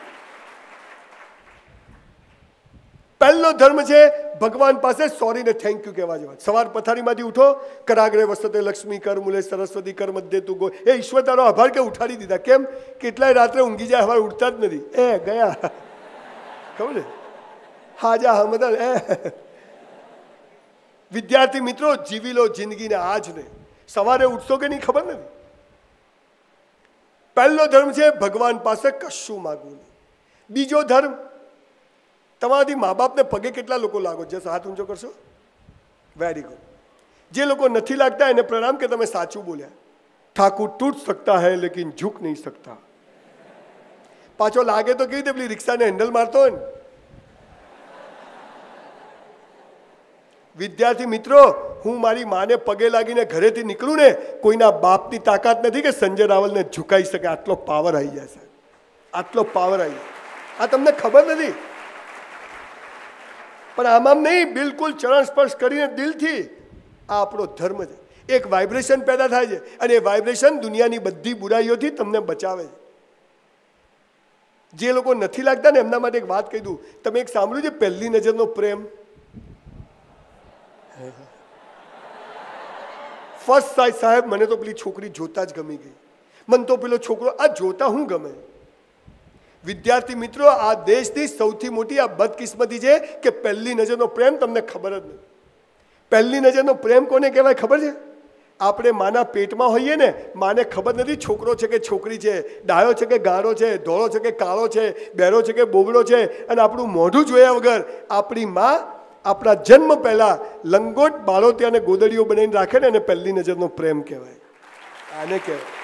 પહેલો ધર્મ છે ભગવાન પાસે સોરી ને થેન્ક યુ કહેવા જવા. સવાર પથારીમાંથી ઉઠો, કરાગ્રે વસતે લક્ષ્મી, કર મૂલે સરસ્વતી, કર મધ્ય તું ગો. એ ઈશ્વર તારો આભાર કે ઉઠાડી દીધા. કેમ? કેટલાય રાત્રે ઊંઘી જાય, હવાર ઉઠતા જ નથી. એ ગયા, ખબર છે? હાજા હમદન. વિદ્યાર્થી મિત્રો, જીવી લો જિંદગીને આજને. સવારે ઉઠશો કે નહીં ખબર નથી. પહેલો ધર્મ છે ભગવાન પાસે કશું માગવું નહીં. બીજો ધર્મ, તમારાથી મા બાપને પગે કેટલા લોકો લાગો? જસ હાથ ઊંચો કરશો. Very good. જે લોકો નથી લાગતા એને પ્રણામ કે તમે સાચું બોલ્યા. ઠાકુર તૂટ સકતા હૈ લેકિન ઝુક નહીં સકતા. પાછો લાગે તો કેવી રીતે પેલી રિક્ષાને હેન્ડલ મારતો હોય ને. વિદ્યાર્થી મિત્રો, હું મારી માને પગે લાગીને ઘરેથી નીકળું ને, કોઈના બાપની તાકાત નથી કે સંજય રાવલને ઝુકાઈ શકે. આટલો પાવર આવી જાય સાહેબ, આટલો પાવર આવી જાય. આ તમને ખબર નથી, પણ આમ નહીં, બિલકુલ ચરણ સ્પર્શ કરીને દિલથી. આ આપણો ધર્મ છે. એક વાઇબ્રેશન પેદા થાય છે અને એ વાઇબ્રેશન દુનિયાની બધી બુરાઈઓથી તમને બચાવે છે. જે લોકો નથી લાગતા ને એમના માટે એક વાત કહી દઉં. તમે એક સાંભળ્યું છે પહેલી નજરનો પ્રેમ? ફર્સ્ટ સાઇટ સાહેબ, મને તો પેલી છોકરી જોતા જ ગમી ગઈ. મને તો પેલો છોકરો આ જોતા હું ગમે. વિદ્યાર્થી મિત્રો, આ દેશની સૌથી મોટી આ બદકિસ્મતી છે કે પહેલી નજરનો પ્રેમ તમને ખબર જ નથી. પહેલી નજરનો પ્રેમ કોને કહેવાય ખબર છે? આપણે માના પેટમાં હોઈએ ને, માને ખબર નથી છોકરો છે કે છોકરી છે, ડાયો છે કે ગાળો છે, ધોળો છે કે કાળો છે, બહેરો છે કે બોબડો છે. અને આપણું મોઢું જોયા વગર આપણી માં આપણા જન્મ પહેલા લંગોટ બાળોતિયા અને ગોદડીઓ બનાવીને રાખે ને, એને પહેલી નજરનો પ્રેમ કહેવાય. આને કહેવાય.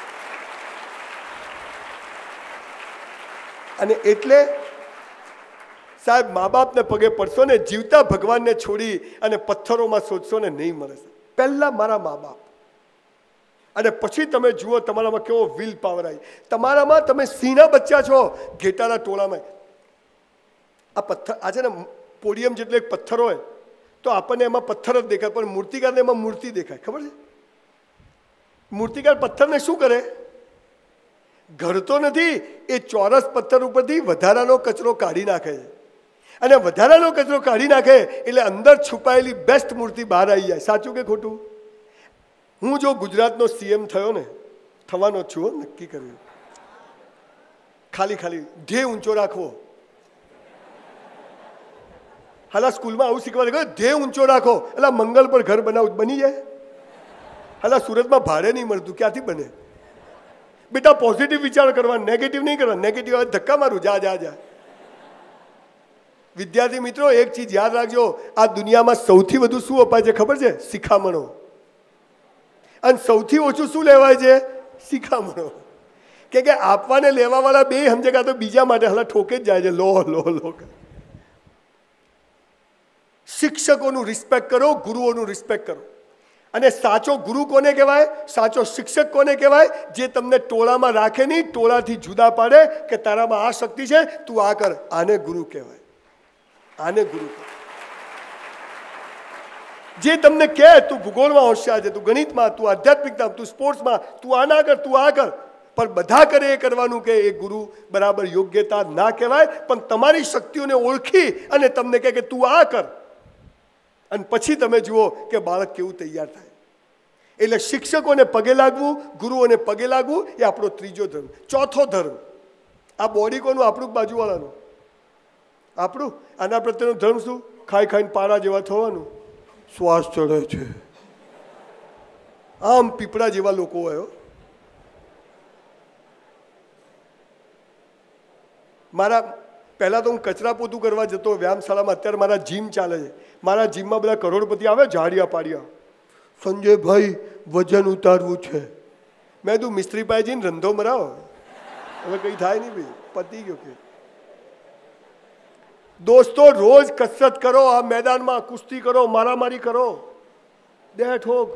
અને એટલે સાહેબ, મા બાપને પગે પડશો ને, જીવતા ભગવાનને છોડી અને પથ્થરોમાં શોધશો ને, નહીં મળે. પહેલા મારા મા બાપ, અને પછી તમે જુઓ તમારામાં કેવો વિલ પાવર આવી. તમારામાં તમે સિંહના બચ્ચા છો, ઘેટાના ટોળામાં. આ પથ્થર, આ છે ને પોડિયમ જેટલો એક પથ્થર હોય તો આપણને એમાં પથ્થર જ દેખાય, પણ મૂર્તિકારને એમાં મૂર્તિ દેખાય. ખબર છે? મૂર્તિકાર પથ્થરને શું કરે? ઘડતો નથી. એ ચોરસ પથ્થર ઉપરથી વધારાનો કચરો કાઢી નાખે છે. અને વધારાનો કચરો કાઢી નાખે એટલે અંદર છુપાયેલી બેસ્ટ મૂર્તિ બહાર આવી જાય. સાચું કે ખોટું? હું જો ગુજરાતનો સીએમ થયો ને, થવાનો છું, નક્કી કર્યું. ખાલી ધ્યેય ઊંચો રાખવો. હાલા સ્કૂલમાં આવું શીખવા લાગ્યું, ધ્યેય ઊંચો રાખો. એટલે મંગલ પર ઘર બનાવું, બની જાય. હાલા સુરતમાં ભાડે નહીં મળતું, ક્યાંથી બને? બેટા પોઝિટિવ વિચાર કરવા, નેગેટિવ નહીં કરવા. નેગેટિવ આવે ધક્કા મારું, જા જા જા. વિદ્યાર્થી મિત્રો, એક ચીજ યાદ રાખજો, આ દુનિયામાં સૌથી વધુ શું અપાય છે ખબર છે? શિખામણો. અને સૌથી ઓછું શું લેવાય છે? શિખામણો. કે આપવાને લેવાવાળા બે સમજે કાં તો બીજા માટે હાલ ઠોકે જ જાય છે. લો લો લો. શિક્ષકોનું રિસ્પેક્ટ કરો, ગુરુઓનું રિસ્પેક્ટ કરો. અને સાચો ગુરુ કોને કહેવાય? સાચો શિક્ષક કોને કહેવાય? જે તમને ટોળામાં રાખે નહીં, ટોળાથી જુદા પાડે કે તારામાં આ શક્તિ છે, તું આ કર. આને ગુરુ કહેવાય. આને ગુરુ કહેવાય. જે તમને કહે તું ભૂગોળમાં હોશિયાર છે, તું ગણિતમાં, તું આધ્યાત્મિકતા, તું સ્પોર્ટ્સમાં, તું આ ના કર, તું આ કર, પણ બધા કરે એ કરવાનું કે એ ગુરુ બરાબર યોગ્યતા ના કહેવાય. પણ તમારી શક્તિઓને ઓળખી અને તમને કહે કે તું આ કર, અને પછી તમે જુઓ કે બાળક કેવું તૈયાર થાય. એટલે શિક્ષકોને પગે લાગવું, ગુરુઓને પગે લાગવું એ આપણો ત્રીજો ધર્મ. ચોથો ધર્મ, આ બોડી કોનું? આપણું બાજુવાળાનું. આપણું. આના પ્રત્યેનો ધર્મ શું? ખાઈ ખાઈને પારા જેવા થવાનું. શ્વાસ ચડે છે, આમ પીપળા જેવા લોકો હોય. મારા પહેલાં તો હું કચરા પોતું કરવા જતો વ્યાયામશાળામાં. અત્યારે મારા જીમ ચાલે છે. મારા જીમમાં બધા કરોડપતિ આવે, ઝાડિયા પાડિયા. સંજયભાઈ વજન ઉતારવું છે. મેં તું મિસ્ત્રી પાસે જઈને રંધો મરાવો, હવે કંઈ થાય નહીં ભાઈ, પતી ગયો. કે દોસ્તો રોજ કસરત કરો, આ મેદાનમાં કુસ્તી કરો, મારામારી કરો. બે ઠોક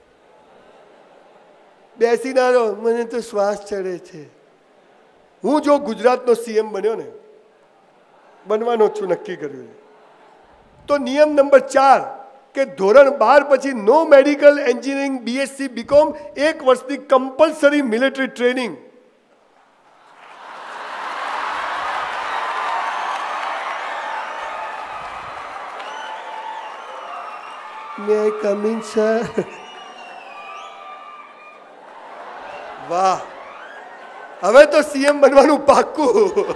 બેસી ના રહો. મને તો શ્વાસ ચડે છે. હું જો ગુજરાતનો સીએમ બન્યો ને, બનવાનો છું, નક્કી કર્યું. તો નિયમ નંબર 4 કે ધોરણ 12 પછી નો મેડિકલ એન્જિનિયરિંગ, બીએસસી, બીકોમ, 1 વર્ષની compulsory military training. May I come in sir? વાહ, હવે તો સીએમ બનવાનું પાક્કું.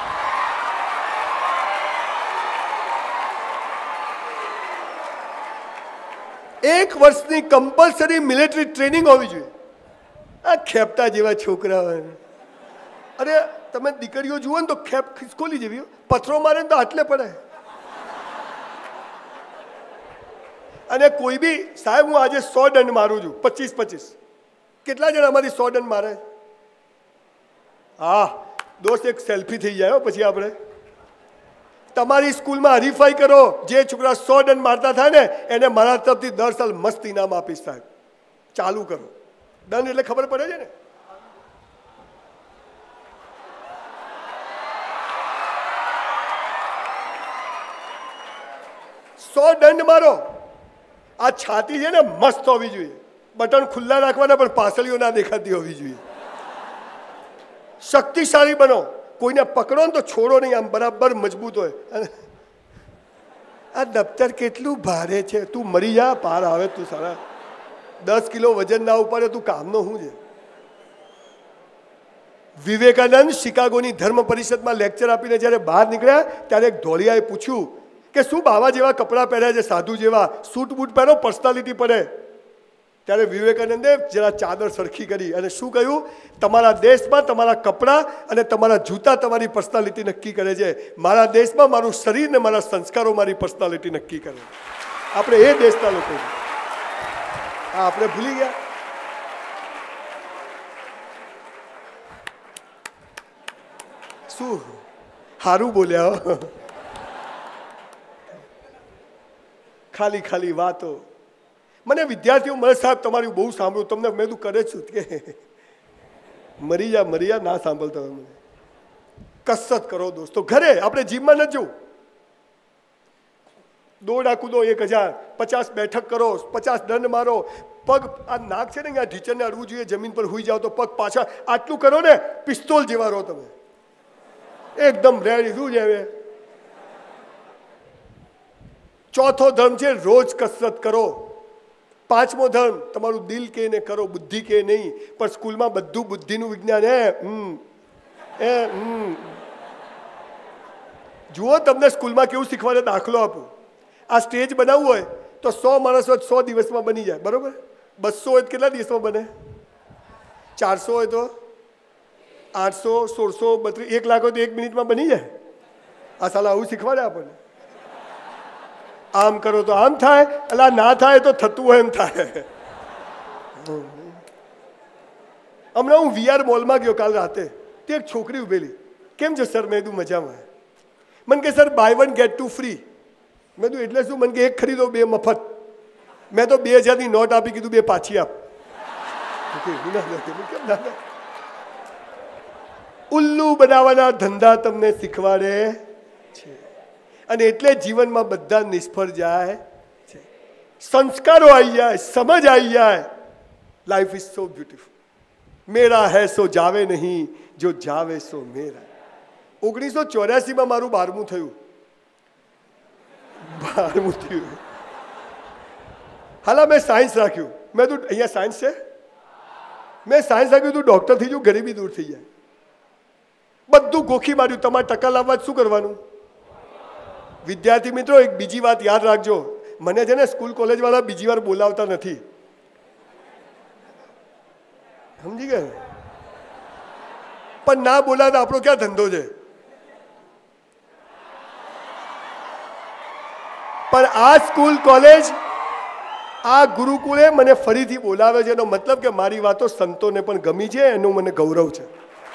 એક વર્ષની કમ્પલસરી મિલિટરી ટ્રેનિંગ હોવી જોઈએ. આ ખેપતા જેવા છોકરાઓ, અરે તમે દીકરીઓ જુઓ ને તો ખેપ ખિસકોલી જેવી, પથરો મારે ને તો આટલે પડે. અને કોઈ બી સાહેબ, હું આજે 100 દંડ મારું છું, 25. કેટલા જણા અમારી 100 દંડ મારે? હા દોસ્ત, એક સેલ્ફી થઈ જાય પછી આપણે. તમારી સ્કૂલમાં હરીફાઈ કરો, જે છોકરા 100 દંડ મારતા થાય ને એને મારા તરફથી 10 સાલ મસ્ત ઇનામ આપીશ સાહેબ. ચાલુ કરો. દંડ એટલે ખબર પડે છે ને. સો દંડ મારો. આ છાતી છે ને મસ્ત હોવી જોઈએ, બટન ખુલ્લા રાખવાના પણ પાસળીઓ ના દેખાતી હોવી જોઈએ. શક્તિશાળી બનો. કોઈને પકડો ને તો છોડો નહીં, આમ બરાબર મજબૂત હોય. આ દફતર કેટલું ભારે છે, તું મરી જા, પાર આવે તું સારા. 10 કિલો વજન ના ઉપાડે તું કામનો શું છે? વિવેકાનંદ શિકાગોની ધર્મ પરિષદમાં લેક્ચર આપીને જ્યારે બહાર નીકળ્યા ત્યારે એક ધોળિયાએ પૂછ્યું કે શું બાવા જેવા કપડાં પહેર્યા છે, સાધુ જેવા, સૂટ બૂટ પહેરો, પર્સનાલિટી પડે. ત્યારે વિવેકાનંદે જરા ચાદર સરખી કરી અને શું કહ્યું? તમારા દેશમાં તમારા કપડાં અને તમારા જૂતા તમારી પર્સનાલિટી નક્કી કરે છે. મારા દેશમાં મારું શરીર ને મારા સંસ્કારો મારી પર્સનાલિટી નક્કી કરે. આપણે એ દેશના લોકો આ આપણે ભૂલી ગયા. શું સારું બોલ્યા. ખાલી ખાલી વાતો. મને વિદ્યાર્થીઓ મળે, સાહેબ તમારું બહુ સાંભળ્યું, તમને મેં તું કરે છું કે મરી જા ના સાંભળતા. મને કસરત કરો દોસ્તો. ઘરે આપણે જીમમાં ન જવું. દોડા કૂદો 1000, 50 બેઠક કરો, 50 દંડ મારો. પગ આ નાક છે ને અહીંયા ઢીચરને અડવું જોઈએ, જમીન પર હુઈ જાઓ તો પગ પાછા. આટલું કરો ને પિસ્તોલ જેવા રહો તમે, એકદમ રેડી શું જ. ચોથો ધર્મ છે રોજ કસરત કરો. 5મો ધર્મ તમારું દિલ કે ને કરો, બુદ્ધિ કે નહીં. પણ સ્કૂલમાં બધું બુદ્ધિનું વિજ્ઞાન. જુઓ તમને સ્કૂલમાં કેવું શીખવાડે. દાખલો આપું, આ સ્ટેજ બનાવવું હોય તો 100 માણસ હોય 100 દિવસમાં બની જાય, બરોબર? 200 હોય તો કેટલા દિવસમાં બને? 400 હોય તો 800, 1600, 32, 1 લાખ હોય તો 1 મિનિટમાં બની જાય. આ સાલા આવું શીખવાડે આપણને. આમ કરો તો આમ થાય, એટલે ના થાય તો થતું હોય એમ થાય. હમણાં હું VR મોલમાં ગયો કાલ રાતે, તે એક છોકરી ઉભેલી, કેમ છે સર? મેં કીધું મજામાં. મને કે સર બાય 1 get 2 ફ્રી. મેં કીધું એટલે શું? મને કે એક ખરીદો 2 મફત. મેં તો 2000ની નોટ આપી, કીધું 2 પાછી આપ. કેમ દાદા? ઉલ્લુ બનાવવાના ધંધા તમને શીખવાડે છે, અને એટલે જીવનમાં બધા નિષ્ફળ જાય છે. સંસ્કારો આવી જાય, સમજ આવી જાય. Life is so beautiful. મેરા હૈ સો જાવે નહીં, જો જાવે સો મેરા. 1984માં મારું 12મું થયું. 12મું થયું. હાલા મેં સાયન્સ રાખ્યું. મેં તું અહીંયા સાયન્સ છે, મેં સાયન્સ રાખ્યું, તું ડૉક્ટર થઈ જવું, ગરીબી દૂર થઈ જાય. બધું ગોખી માર્યું. તમારે ટકા લાવવા શું કરવાનું? વિદ્યાર્થી મિત્રો, એક બીજી વાત યાદ રાખજો. મને છે ને સ્કૂલ કોલેજવાળા બીજી વાર બોલાવતા નથી, સમજી ગયા? પણ ના બોલાતા આપણો ક્યાં ધંધો છે? પણ આ સ્કૂલ કોલેજ, આ ગુરુકુળે મને ફરીથી બોલાવે છે, એનો મતલબ કે મારી વાતો સંતોને પણ ગમી છે, એનું મને ગૌરવ છે.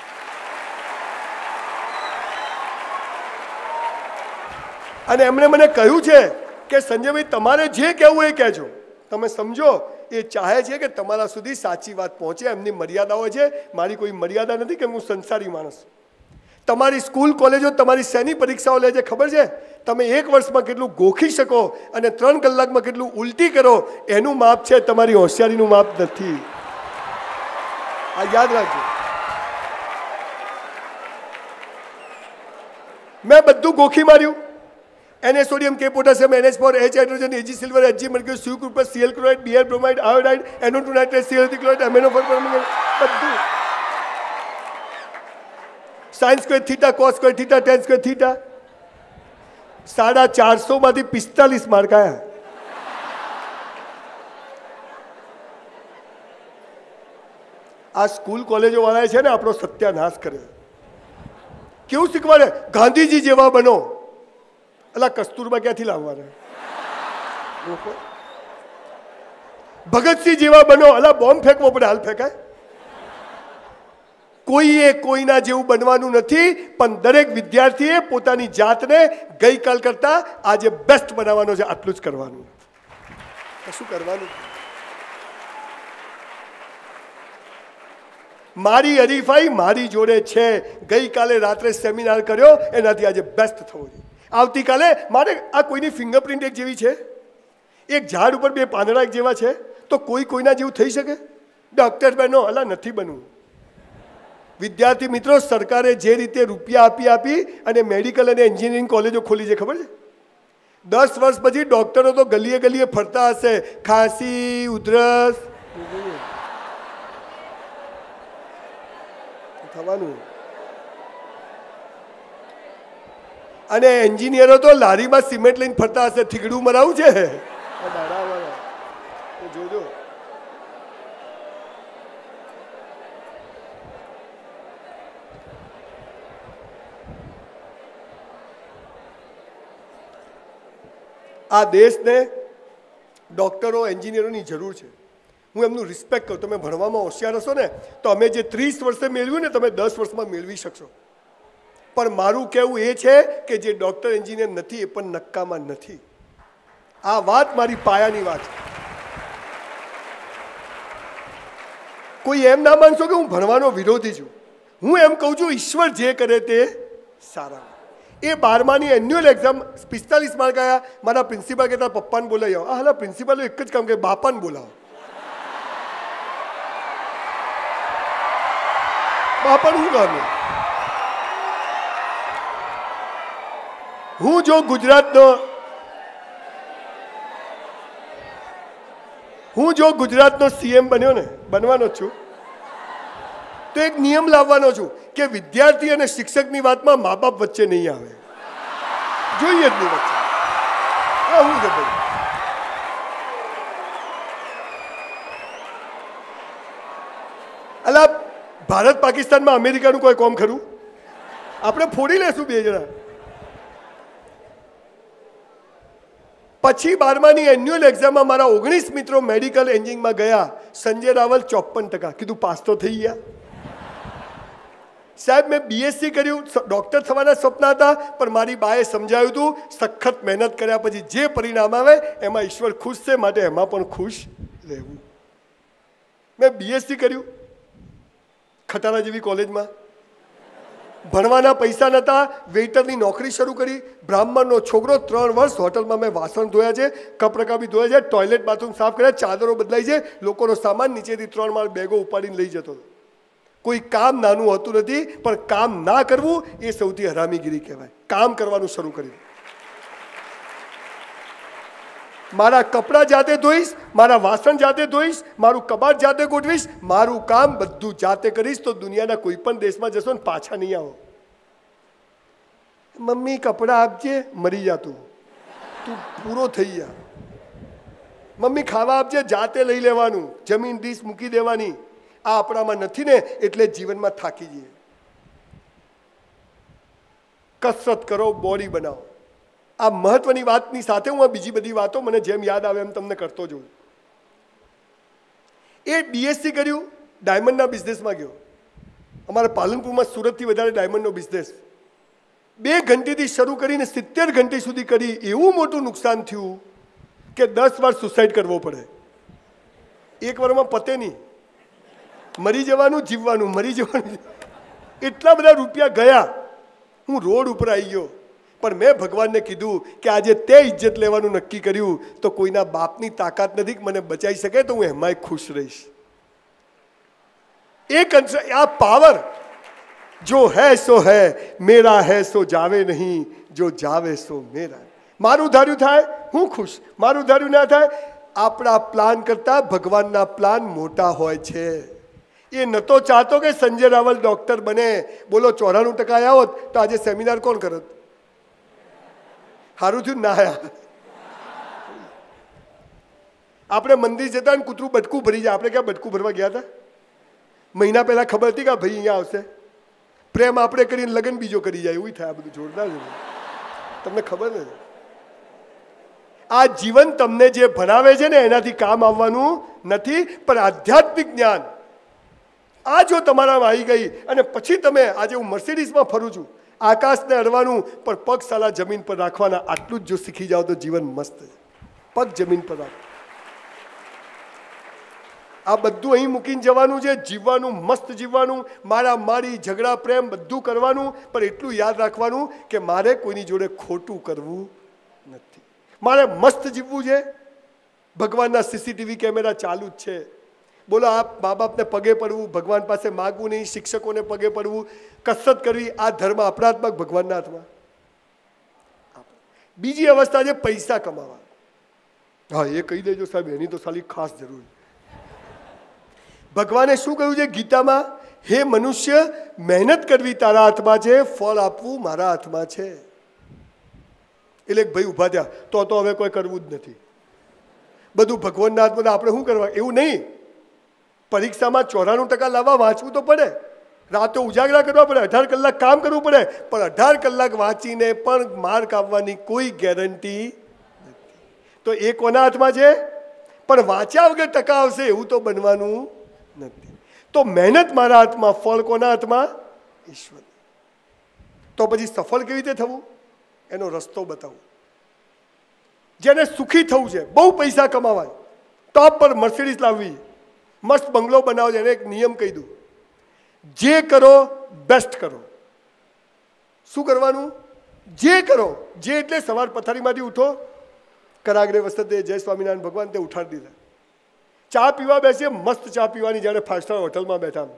અને એમણે મને કહ્યું છે કે સંજયભાઈ, તમારે જે કહેવું એ કહેજો, તમે સમજો એ ચાહે છે કે તમારા સુધી સાચી વાત પહોંચે. એમની મર્યાદાઓ છે, મારી કોઈ મર્યાદા નથી, કે હું સંસારી માણસ. તમારી સ્કૂલ કોલેજો તમારી શેની પરીક્ષાઓ લે છે ખબર છે? તમે 1 વર્ષમાં કેટલું ગોખી શકો અને 3 કલાકમાં કેટલું ઉલટી કરો, એનું માપ છે, તમારી હોશિયારીનું માપ નથી. આ યાદ રાખજો. મેં બધું ગોખી માર્યું. Na sodium, K potassium, NH4, H hydrogen, Ag silver, Hg mercury, Cu copper, Cl chloride, Br bromide, iodide, NO2 nitrate, Cl chloride, MnO4 બધું. sin square theta, cos square theta, tan square theta. 450 માંથી 45 mark આયા. આ school કોલેજો વાળા છે ને આપણો સત્યાનાશ કરે. કેવું શીખવાડે? ગાંધીજી જેવા બનો. અલા કસ્તુરબા ક્યાંથી લાવવાના? ભગતસિંહ જેવા બનો. અલા બોમ્બ ફેંકવો પડે, હાલ ફેંકાય? કોઈએ કોઈના જેવું બનવાનું નથી, પણ દરેક વિદ્યાર્થીએ પોતાની જાતને ગઈકાલ કરતા આજે બેસ્ટ બનાવવાનો છે. આટલું જ કરવાનું, શું કરવાનું? મારી હરીફાઈ મારી જોડે છે. ગઈકાલે રાત્રે સેમિનાર કર્યો, એનાથી આજે બેસ્ટ થવું જોઈએ. આવતીકાલે મારે આ કોઈની ફિંગરપ્રિન્ટ એક જેવી છે, એક ઝાડ ઉપર 2 પાંદડા એક જેવા છે, તો કોઈ કોઈના જેવું થઈ શકે? ડૉક્ટર બનો, અલા નથી બનવું. વિદ્યાર્થી મિત્રો, સરકારે જે રીતે રૂપિયા આપી અને મેડિકલ અને એન્જિનિયરિંગ કોલેજો ખોલી છે ખબર છે? 10 વર્ષ પછી ડૉક્ટરો તો ગલીએ ગલીએ ફરતા હશે, ખાંસી, ઉધરસ થવાનું. અને એન્જિનિયરો તો લારીમાં સિમેન્ટ લઈને ફરતા હશે. થીગડું મરાવું છે જોજો. આ દેશને ડૉક્ટરો, એન્જિનિયરોની જરૂર છે. હું એમનું રિસ્પેક્ટ કરું. તમે ભણવામાં હોશિયાર હશો ને તો અમે જે 30 વર્ષે મેળવ્યું ને, તમે 10 વર્ષમાં મેળવી શકશો. પણ મારું કહેવું એ છે કે જે ડૉક્ટર એન્જિનિયર નથી એ પણ નક્કામાં નથી. આ વાત મારી પાયાની વાત છે. કોઈ એમ ના માનશો કે હું ભણવાનો વિરોધી છું. હું એમ કહું છું ઈશ્વર જે કરે તે સારા. એ 12માની એન્યુઅલ એક્ઝામ 45 માર્ક આવ્યા. મારા પ્રિન્સિપાલ કહેતા પપ્પાને બોલાવી આવો. હાલા પ્રિન્સિપાલે એક જ કામ કે બાપાને બોલાવો. બાપાનું શું કામ? હું જો ગુજરાતનો CM બન્યો ને, બનવાનો છું, તો એક નિયમ લાવવાનો છું કે વિદ્યાર્થી અને શિક્ષકની વાતમાં મા બાપ વચ્ચે નહીં આવે. જોઈએ જ નહીં વચ્ચે. હા, હું છે ભાઈ. અલા ભારત પાકિસ્તાનમાં અમેરિકાનું કોઈ કોમ ખરું? આપણે ફોડી લેશું 2 જણા. પછી 12માની એન્યુઅલ એક્ઝામમાં મારા 19 મિત્રો મેડિકલ એન્જિનિયરિંગમાં ગયા. સંજય રાવલ 54%. કીધું પાસ તો થઈ ગયા. સાહેબ મેં બીએસસી કર્યું, ડૉક્ટર થવાના સપના હતા, પણ મારી બાએ સમજાવ્યું હતું સખત મહેનત કર્યા પછી જે પરિણામ આવે એમાં ઈશ્વર ખુશ છે, માટે એમાં પણ ખુશ રહેવું. મેં બીએસસી કર્યું ખટારા જેવી કોલેજમાં. ભણવાના પૈસા નહોતા, વેઇટરની નોકરી શરૂ કરી. બ્રાહ્મણનો છોકરો 3 વર્ષ હોટલમાં મેં વાસણ ધોયા છે, કપ રકાબી ધોયા છે, ટોયલેટ બાથરૂમ સાફ કર્યા, ચાદરો બદલાઈ છે, લોકોનો સામાન નીચેથી 3 માળ બેગો ઉપાડીને લઈ જતો હતો. કોઈ કામ નાનું હોતું નથી, પણ કામ ના કરવું એ સૌથી હરામીગીરી કહેવાય. કામ કરવાનું શરૂ કર્યું. મારા કપડાં જાતે ધોઈશ, મારા વાસણ જાતે ધોઈશ, મારું કબાટ જાતે ગોઠવીશ, મારું કામ બધું જાતે કરીશ તો દુનિયાના કોઈ પણ દેશમાં જશો ને પાછા નહીં આવો. મમ્મી કપડાં આપજે, મરી જાતું, તું પૂરો થઈ જા. મમ્મી ખાવા આપજે, જાતે લઈ લેવાનું, જમીન ડીશ મૂકી દેવાની. આ આપણામાં નથી ને એટલે જીવનમાં થાકી જઈએ. કસરત કરો, બોડી બનાવો. આ મહત્વની વાતની સાથે હું આ બીજી બધી વાતો મને જેમ યાદ આવે એમ તમને કરતો જોઉં. એ બીએસસી કર્યું, ડાયમંડના બિઝનેસમાં ગયો. અમારા પાલનપુરમાં સુરતથી વધારે ડાયમંડનો બિઝનેસ 2 ઘંટીથી શરૂ કરીને 70 ઘંટી સુધી કરી. એવું મોટું નુકસાન થયું કે 10 વાર સુસાઇડ કરવો પડે. 1 વારમાં પતે નહીં. મરી જવાનું, જીવવાનું, મરી જવાનું. એટલા બધા રૂપિયા ગયા. હું રોડ ઉપર આવી ગયો, પણ મેં ભગવાનને કીધું કે આજે તે ઇજ્જત લેવાનું નક્કી કર્યું તો કોઈના બાપની તાકાત નથી કે મને બચાવી શકે, તો હું એમાંય ખુશ રહીશ. આ પાવર જો હૈ સો હૈ, મેરા હૈ સો જાવે નહીં, જો જાવે સો મેરા. મારું ધાર્યું થાય હું ખુશ, મારું ધાર્યું ના થાય. આપણા પ્લાન કરતા ભગવાનના પ્લાન મોટા હોય છે. એ નતો ચાહતો કે સંજય રાવલ ડૉક્ટર બને. બોલો 94% આવ્યા હોત તો આજે સેમિનાર કોણ કરત? સારું થયું ના આયા. આપણે મંદિર જતા ને કૂતરું બટકું ભરી જાય. આપણે ક્યાં બટકું ભરવા ગયા હતા? મહિના પહેલા ખબર હતી કે ભાઈ અહીંયા આવશે. પ્રેમ આપણે કરીને લગ્ન બીજો કરી જાય, એવું થાય. આ બધું જોરદાર છે. તમને ખબર નથી. આ જીવન તમને જે ભણાવે છે ને એનાથી કામ આવવાનું નથી, પણ આધ્યાત્મિક જ્ઞાન આ જો તમારામાં આવી ગઈ અને પછી તમે, આજે હું મર્સિડીઝમાં ફરું છું, આકાશને અડવાનું પણ પગ સાલા જમીન પર રાખવાના, આટલું જ જો શીખી જાઓ તો જીવન મસ્ત છે. પગ જમીન પર રાખો. આ બધું અહીં મૂકીને જવાનું છે. જીવવાનું, મસ્ત જીવવાનું, મારા મારી ઝઘડા પ્રેમ બધું કરવાનું, પણ એટલું યાદ રાખવાનું કે મારે કોઈની જોડે ખોટું કરવું નથી. મારે મસ્ત જીવવું છે. ભગવાનના સીસીટીવી કેમેરા ચાલુ જ છે. બોલો, આ મા બાપને પગે પડવું, ભગવાન પાસે માગવું નહીં, શિક્ષકોને પગે પડવું, કસરત કરવી, આ ધર્મ અપરાધમાં ભગવાનના હાથમાં. બીજી અવસ્થા છે પૈસા કમાવા. હા, એ કહી દેજો સાહેબ, એની તો સાલી ખાસ જરૂર. ભગવાને શું કહ્યું છે ગીતામાં? હે મનુષ્ય, મહેનત કરવી તારા હાથમાં છે, ફળ આપવું મારા હાથમાં છે. એટલે ભાઈ ઊભા થયા, તો હવે કોઈ કરવું જ નથી. બધું ભગવાનના હાથમાં. આપણે શું કરવા? એવું નહીં. પરીક્ષામાં 94% લાવવા વાંચવું તો પડે. રાતે ઉજાગરા કરવા પડે, 18 કલાક કામ કરવું પડે, પણ 18 કલાક વાંચીને પણ માર્ક આવવાની કોઈ ગેરંટી નથી. તો એ કોના હાથમાં છે? પણ વાંચ્યા વગર ટકા આવશે એવું તો બનવાનું નથી. તો મહેનત મારા હાથમાં, ફળ કોના હાથમાં? ઈશ્વર. તો પછી સફળ કેવી રીતે થવું એનો રસ્તો બતાવું. જેને સુખી થવું છે, બહુ પૈસા કમાવાય, ટોપ પર મર્સિડીઝ લાવવી, મસ્ત બંગલો બનાવો છે, એને એક નિયમ કહી દઉં, જે કરો બેસ્ટ કરો. શું કરવાનું? જે કરો. જે એટલે સવાર પથારીમાંથી ઉઠો, કરાગ્રે વસતે જય સ્વામિનારાયણ ભગવાન, તે ઉઠાડી દીધા. ચા પીવા બેસીએ, મસ્ત ચા પીવાની, જ્યારે 5 સ્ટાર હોટલમાં બેઠા.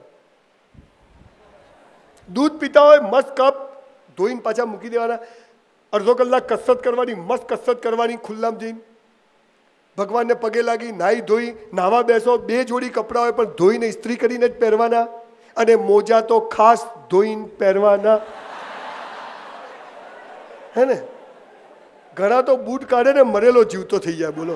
દૂધ પીતા હોય, મસ્ત કપ ધોઈને પાછા મૂકી દેવાના. અડધો કલાક કસરત કરવાની, મસ્ત કસરત કરવાની, ખુલ્લામાં જઈને ભગવાનને પગે લાગી, નાહી ધોઈ, નાહવા બેસો, 2 જોડી કપડાં હોય પણ ધોઈને ઇસ્ત્રી કરીને જ પહેરવાના, અને મોજા તો ખાસ ધોઈને પહેરવાના. હે ને? ઘણા તો બૂટ કાઢે ને મરેલો જીવતો થઈ જાય. બોલો,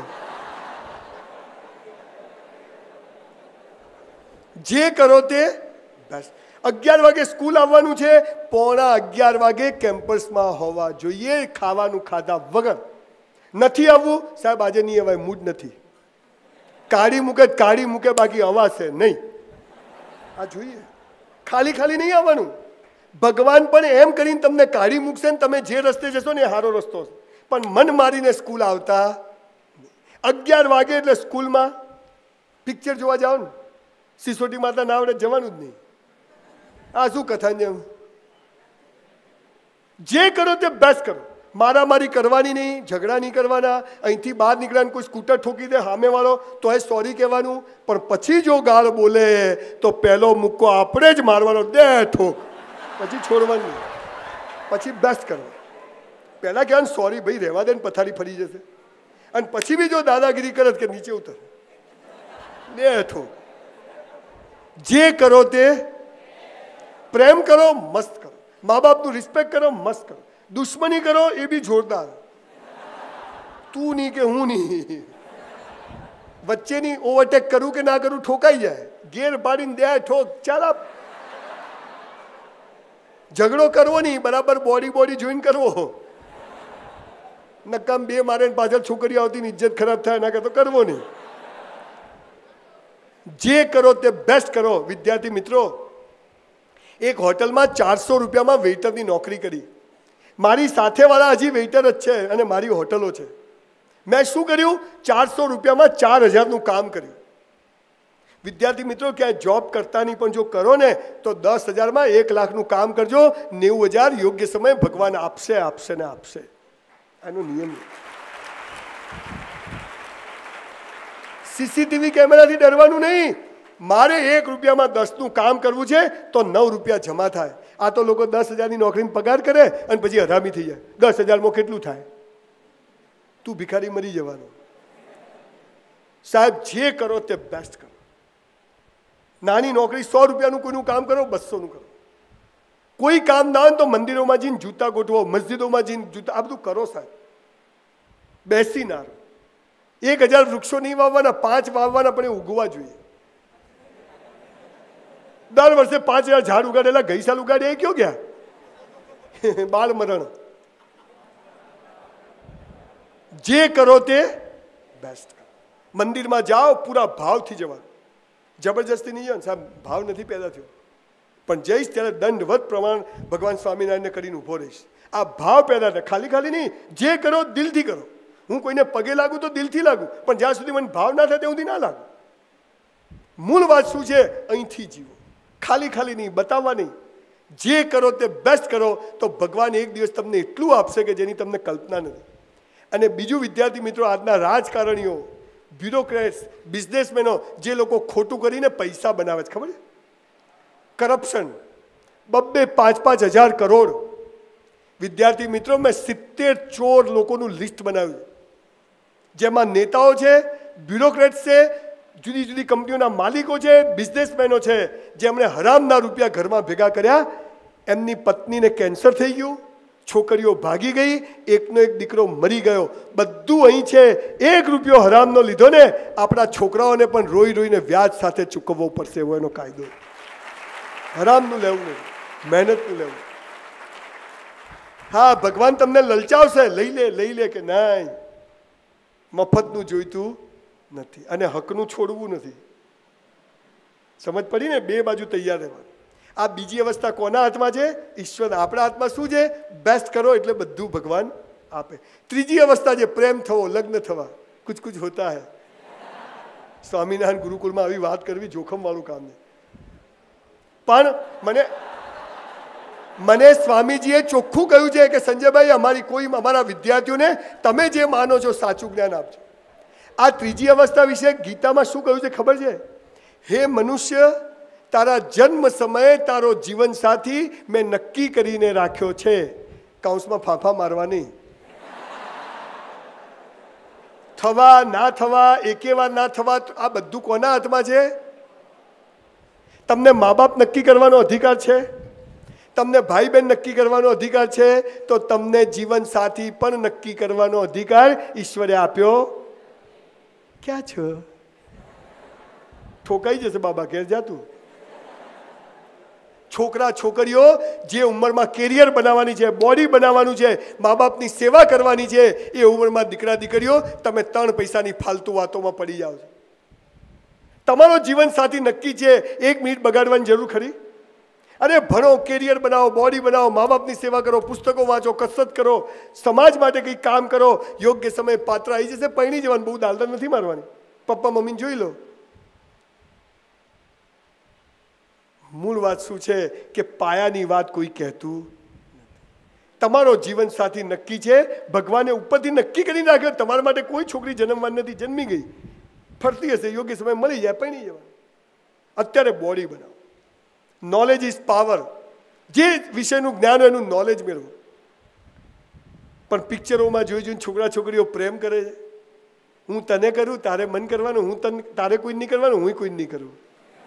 જે કરો તે બેસ્ટ. 11 વાગે સ્કૂલ આવવાનું છે, 10:45 વાગે કેમ્પસમાં હોવા જોઈએ. ખાવાનું ખાધા વગર. નથી આવવું સાહેબ, આજે નહીં અવાય, મૂડ નથી. કાઢી મૂકે, બાકી અવાશે નહીં. આ જોઈએ, ખાલી ખાલી નહીં આવવાનું. ભગવાન પણ એમ કરીને તમને કાઢી મૂકશે ને તમે જે રસ્તે જશો ને એ સારો રસ્તો હશે. પણ મન મારીને સ્કૂલ આવતા 11 વાગે એટલે સ્કૂલમાં પિક્ચર જોવા જાઓ ને, સિસોટી માતા ના આવડે જવાનું જ નહીં. આ શું કથા જેમ? જે કરો તે બેસ્ટ કરો. મારામારી કરવાની નહીં, ઝઘડા નહીં કરવાના. અહીંથી બહાર નીકળ્યા કોઈ સ્કૂટર ઠોકી દે સામેવાળો તો એ સોરી કહેવાનું. પણ પછી જો ગાળ બોલે તો પહેલો મુક્કો આપણે જ મારવાનો, દે ઠોક, પછી છોડવાનું, પછી બેસ્ટ કરવા. પહેલાં કહેવાનું સોરી ભાઈ રહેવા દે ને પથારી ફરી જશે. અને પછી બી જો દાદાગીરી કરે કે નીચે ઉતર, દે ઠોક. જે કરો તે પ્રેમ કરો, મસ્ત કરો. મા બાપનું રિસ્પેક્ટ કરો, મસ્ત કરો. દુશ્મની કરો એ બી જોરદાર. તું નહીં કે હું નહીં, વચ્ચેની ઓવરટેક કરું કે ના કરું ઠોકાઈ જાય. ગેર પાડીને દે ઠોક, ચાલ આપ. ઝઘડો કરવો નહીં, બરાબર બોડી જોઈને કરવો. નકામ બે મારે પાછળ છોકરી આવતી ને ઇજ્જત ખરાબ થાય એના કરતો કરવો નહીં. જે કરો તે બેસ્ટ કરો. વિદ્યાર્થી મિત્રો, એક હોટલમાં 400 રૂપિયામાં વેઇટરની નોકરી કરી. મારી સાથેવાળા હજી વેઇટર જ છે અને મારી હોટલો છે. મેં શું કર્યું? 400 રૂપિયામાં 4000નું કામ કર્યું. વિદ્યાર્થી મિત્રો, ક્યાંય જોબ કરતા નહીં, પણ જો કરો ને તો 10,000માં 1 લાખનું કામ કરજો. 90,000 યોગ્ય સમય ભગવાન આપશે ને આપશે. આનો નિયમ. સીસીટીવી કેમેરાથી ડરવાનું નહીં. મારે 1 રૂપિયામાં 10નું કામ કરવું છે તો 9 રૂપિયા જમા થાય. આ તો લોકો 10,000ની નોકરીમાં પગાર કરે અને પછી હરામી થઈ જાય. 10,000માં કેટલું થાય? તું ભિખારી મરી જવાનો. સાહેબ, જે કરો તે બેસ્ટ કરો. નાની નોકરી 100 રૂપિયાનું કોઈનું કામ કરો, 200નું કરો. કોઈ કામ ના હોય તો મંદિરોમાં જઈને જૂતા ગોઠવો, મસ્જિદોમાં જઈને જૂતા, આ બધું કરો સાહેબ. બેસી ના રહો. 1000 વૃક્ષો નહીં વાવવાના, 5 વાવવાના, પણ એ ઉગવા જોઈએ. દર વર્ષે 5000 ઝાડ ઉગાડેલા ગઈ સાલ ઉગાડે એ ક્યાં ગયા? બાળ મરણ. જે કરો તે બેસ્ટ કરો. મંદિરમાં જાઓ, પૂરા ભાવથી જવાનું. જબરજસ્તી નહીં જાય સાહેબ, ભાવ નથી પેદા થયો. પણ જઈશ ત્યારે દંડવત પ્રમાણ ભગવાન સ્વામિનારાયણને કરીને ઊભો રહીશ. આ ભાવ પેદા થાય. ખાલી ખાલી નહીં, જે કરો દિલથી કરો. હું કોઈને પગે લાગુ તો દિલથી લાગુ, પણ જ્યાં સુધી મને ભાવ ના થાય ત્યાં સુધી ના લાગુ. મૂળ વાત શું છે? અહીંથી જીવો. ખાલી ખાલી નહીં, બતાવવા નહીં. જે કરો તે બેસ્ટ કરો તો ભગવાન એક દિવસ તમને એટલું આપશે કે જેની તમને કલ્પના નથી. અને બીજું, વિદ્યાર્થી મિત્રો, આજના રાજકારણીઓ, બ્યુરોક્રેટ્સ, બિઝનેસમેનો, જે લોકો ખોટું કરીને પૈસા બનાવે છે, ખબર છે? કરપ્શન, 2-5 હજાર કરોડ. વિદ્યાર્થી મિત્રો, મેં 70 ચોર લોકોનું લિસ્ટ બનાવ્યું, જેમાં નેતાઓ છે, બ્યુરોક્રેટ્સ છે, જુદી જુદી કંપનીઓના માલિકો છે, બિઝનેસમેનો છે, જેમણે હરામના રૂપિયા ઘરમાં ભેગા કર્યા. એમની પત્નીને કેન્સર થઈ ગયું, છોકરીઓ ભાગી ગઈ, એકનો એક દીકરો મરી ગયો. બધું અહીં છે. 1 રૂપિયો હરામનો લીધો ને, આપણા છોકરાઓને પણ રોઈ રોઈને વ્યાજ સાથે ચૂકવવો પડશે, એવો એનો કાયદો. હરામનું લેવું નહીં, મહેનતનું લેવું. હા, ભગવાન તમને લલચાવશે, લઈ લે કે નહીં, મફતનું જોઈતું નથી અને હકનું છોડવું નથી. સમજ પડી ને? બે બાજુ તૈયાર રહેવાનું. આ બીજી અવસ્થા કોના હાથમાં છે? ઈશ્વર. આપણા હાથમાં શું છે? બેસ્ટ કરો એટલે બધું ભગવાન આપે. ત્રીજી અવસ્થા છે પ્રેમ થવો, લગ્ન થવા. કુછ હોતા હૈ. સ્વામિનારાયણ ગુરુકુળમાં આવી વાત કરવી જોખમવાળું કામ છે. પણ મને સ્વામીજીએ ચોખ્ખું કહ્યું છે કે સંજયભાઈ, અમારા વિદ્યાર્થીઓને તમે જે માનો છો સાચું જ્ઞાન આપજો. આ ત્રીજી અવસ્થા વિશે ગીતામાં શું કહ્યું છે ખબર છે? હે મનુષ્ય, તારા જન્મ સમયે તારો જીવન સાથી મેં નક્કી કરીને રાખ્યો છે. કૌંસમાં ફાંફા મારવા નહીં. થવા ના થવા, એકેવાર ના થવા, આ બધું કોના હાથમાં છે? તમને મા બાપ નક્કી કરવાનો અધિકાર છે, તમને ભાઈ બહેન નક્કી કરવાનો અધિકાર છે, તો તમને જીવન સાથી પણ નક્કી કરવાનો અધિકાર ઈશ્વરે આપ્યો. ક્યાં છો? ઠોકાઈ જશે બાબા ઘેર જાતું. છોકરા છોકરીઓ જે ઉંમરમાં કેરિયર બનાવવાની છે, બોડી બનાવવાનું છે, મા બાપની સેવા કરવાની છે, એ ઉંમરમાં દીકરા દીકરીઓ તમે 3 પૈસાની ફાલતુ વાતોમાં પડી જાઓ છો. તમારો જીવન સાથી નક્કી છે, 1 મિનિટ બગાડવાની જરૂર ખરી? અરે ભણો, કેરિયર બનાવો, બોડી બનાવો, મા બાપની સેવા કરો, પુસ્તકો વાંચો, કસરત કરો, સમાજ માટે કંઈક કામ કરો. યોગ્ય સમયે પાત્ર આવી જશે, પરણી જવાનું, બહુ દાલદર નથી મારવાની. પપ્પા મમ્મીને જોઈ લો. મૂળ વાત શું છે કે પાયાની વાત કોઈ કહેતું નથી. તમારો જીવન સાથી નક્કી છે. ભગવાને ઉપરથી નક્કી કરી નાખ્યો તમારા માટે કોઈ છોકરી જન્મવાની નથી, જન્મી ગઈ, ફરતી હશે, યોગ્ય સમય મળી જાય, પરણી જવાનું. અત્યારે બોડી બનાવો. Knowledge is power. જે વિષયનું જ્ઞાન હોય એનું નોલેજ મેળવો. પણ પિક્ચરોમાં જોઈ જોઈને છોકરા છોકરીઓ પ્રેમ કરે છે. હું તને કરું, તારે મન કરવાનું, તારે કોઈ નહીં કરવાનું, હું કોઈ નહીં કરું.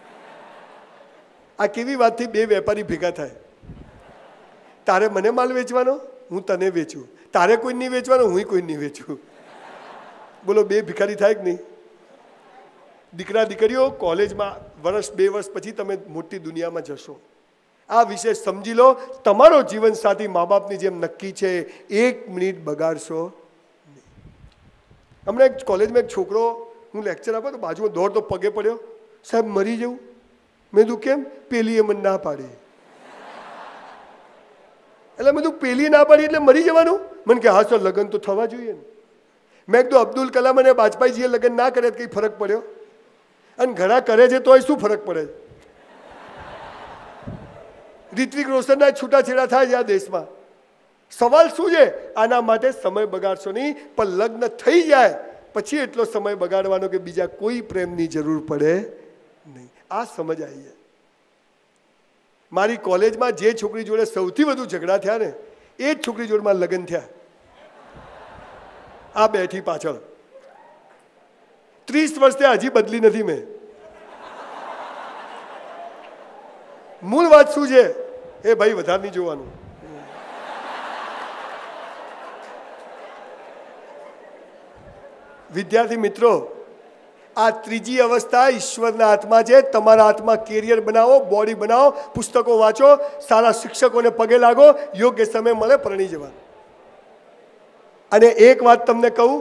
આ કેવી વાતથી 2 વેપારી ભેગા થાય? તારે મને માલ વેચવાનો, હું તને વેચું. તારે કોઈ નહીં વેચવાનું, હું કોઈ નહીં વેચું. બોલો, 2 ભિખારી થાય કે નહીં? દીકરા દીકરીઓ, કોલેજમાં 1 2 વર્ષ પછી તમે મોટી દુનિયામાં જશો. આ વિષય સમજી લો. તમારો જીવન સાથી મા બાપની જેમ નક્કી છે. 1 મિનિટ બગાડશો નહીં. હમણાં એક કોલેજમાં એક છોકરો, હું લેક્ચર આપો તો બાજુમાં દોડતો પગે પડ્યો, સાહેબ મરી જવું. મેં કીધું કેમ? પેલીએ મને ના પાડી. એટલે મેં કીધું પેલી ના પાડી એટલે મરી જવાનું? મને કે હા સર, લગ્ન તો થવા જોઈએ ને. મેં કીધું અબ્દુલ કલામ અને વાજપેયીજીએ લગ્ન ના કરે કંઈ ફરક પડ્યો? અને ઘણા કરે છે તોય શું ફરક પડે? રિત્વિક રોશનના છૂટાછેડા થાય છે આ દેશમાં. સવાલ શું છે? આના માટે સમય બગાડશો નહીં. પણ લગ્ન થઈ જાય પછી એટલો સમય બગાડવાનો કે બીજા કોઈ પ્રેમની જરૂર પડે નહીં. આ સમજ આવી જાય. મારી કોલેજમાં જે છોકરી જોડે સૌથી વધુ ઝઘડા થયા ને, એ જ છોકરી જોડે મારા લગ્ન થયા. આ બેઠી પાછળ 30 વર્ષથી હજી બદલી નથી મેં. મૂળ વાત શું છે? એ ભાઈ વધારે નહીં જોવાનું. વિદ્યાર્થી મિત્રો, આ ત્રીજી અવસ્થા ઈશ્વરના હાથમાં છે. તમારા હાથમાં કેરિયર બનાવો, બોડી બનાવો, પુસ્તકો વાંચો, સારા શિક્ષકોને પગે લાગો, યોગ્ય સમય મળે પરણી જવાનું. અને એક વાત તમને કહું,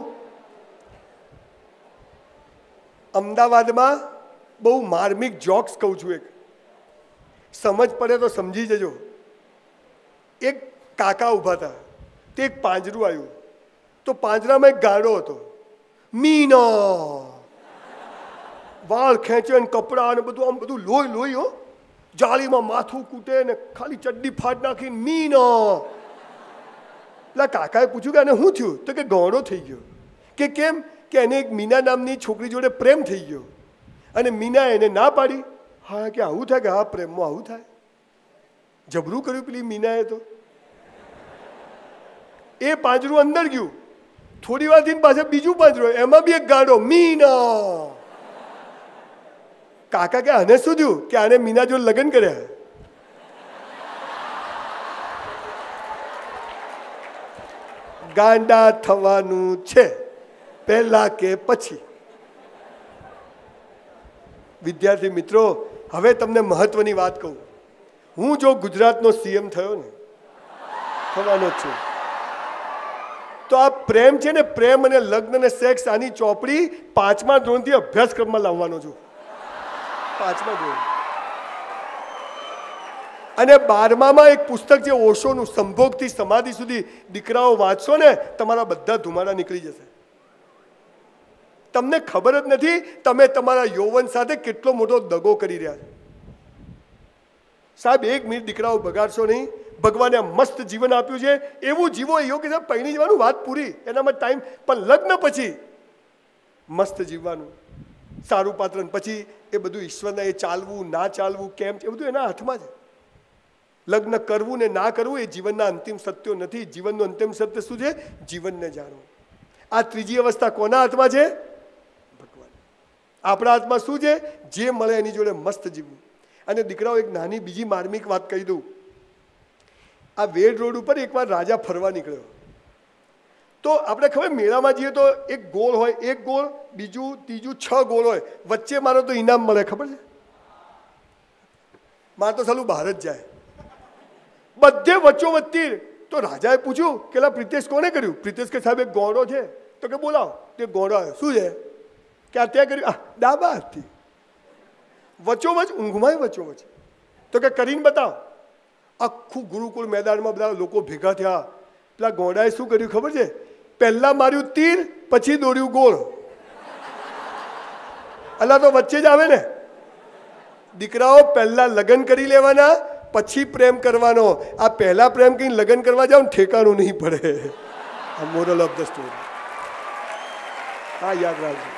અમદાવાદમાં બહુ માર્મિક જોક્સ કહું છું. એક સમજ પડે તો સમજી જજો. એક કાકા ઊભા હતા, તે એક પાંજરું આવ્યું, તો પાંજરામાં એક ગાંડો હતો, મીનો, વાળ ખેંચે ને કપડાં અને બધું, આમ બધું લોહી લોહી, હો, જાળીમાં માથું કૂટે ને ખાલી ચડ્ડી ફાટ નાખીને મીનો. એટલે કાકાએ પૂછ્યું કે આને શું થયું? તો કે ગાંડો થઈ ગયો. કે કેમ? કે એને એક મીના નામની છોકરી જોડે પ્રેમ થઈ ગયો અને મીના એને ના પાડી. હા, કે આવું થાય? કે હા, પ્રેમમાં આવું થાય. જબરું કર્યું પેલી મીનાએ તો. એ પાંજરું અંદર ગયું. થોડી વાર થઈને પાછળ બીજું પાંજરું, એમાં બી એક ગાંડો, મીના. કાકા કે આને શું થયું? કે આને મીના જોડે લગ્ન કર્યા. ગાંડા થવાનું છે પહેલા કે પછી? વિદ્યાર્થી મિત્રો, હવે તમને મહત્વની વાત કહું. હું જો ગુજરાતનો સીએમ થયો ને, થવાનો છું, તો આ પ્રેમ છે ને, પ્રેમ અને લગ્ન અને સેક્સ, આની ચોપડી 5મા ધોરણથી અભ્યાસક્રમમાં લાવવાનો છું. 5મા ધોરણ. અને 12મામાં એક પુસ્તક છે ઓશોનું, સંભોગથી સમાધિ સુધી. દીકરાઓ વાંચશો ને, તમારા બધા ધુમાડા નીકળી જશે. તમને ખબર જ નથી તમે તમારા યૌવન સાથે કેટલો મોટો દગો કરી રહ્યા છો. સાહેબ, 1 મિનિટ દીકરાઓ બગાડશો નહીં. ભગવાને મસ્ત જીવન આપ્યું છે, એવું જીવો. યોગ્ય સાહેબ, પરણી જવાનું, વાત પૂરી, એનામાં ટાઈમ. પણ લગ્ન પછી મસ્ત જીવવાનું, સારું પાત્ર. પછી એ બધું ઈશ્વરના, એ ચાલવું ના ચાલવું કેમ છે, એ બધું એના હાથમાં છે. લગ્ન કરવું ને ના કરવું એ જીવનના અંતિમ સત્યો નથી. જીવનનું અંતિમ સત્ય શું છે? જીવનને જાણવું. આ ત્રીજી અવસ્થા કોના હાથમાં છે? ભગવાન. આપણા હાથમાં શું છે? જે મળે એની જોડે મસ્ત જીવવું. અને દીકરાઓ, એક નાની બીજી માર્મિક વાત કહી દઉં. આ વેડ રોડ ઉપર એકવાર રાજા ફરવા નીકળ્યો. તો આપણે ખબર, મેળામાં જઈએ તો એક ગોળ હોય, એક ગોળ, બીજું ત્રીજું, 6 ગોળ હોય. વચ્ચે મારો તો ઇનામ મળે, ખબર છે? મારે તો સાલું બહાર જ જાય. બધે વચ્ચોવચ્ચ તીર. તો રાજાએ પૂછ્યું કે લા પ્રિતેશ કોને કર્યું? પ્રિતેશ કે સાહેબ એક ગોંડો છે. તો કે બોલાવો. તે ગોંડો આવ્યો. શું છે? કે આ ત્યાં કર્યું? ડાબા હાથથી. વચ્ચોવચ્ચ ઊંઘમાં વચ્ચોવચ્ચ. તો કે કરીને બતાવો. આખું ગુરુકુળ મેદાનમાં બધા લોકો ભેગા થયા. પેલા ગોંડાએ શું કર્યું ખબર છે? પહેલા માર્યું તીર, પછી દોર્યું ગોળ. અલા તો વચ્ચે જ આવે ને. દીકરાઓ પહેલા લગ્ન કરી લેવાના, પછી પ્રેમ કરવાનો. આ પહેલા પ્રેમ કઈ લગ્ન કરવા જાવ ને ઠેકાણું નહીં પડે. આ મોરલ ઓફ ધ સ્ટોરી. હા, યાદ રાખજો.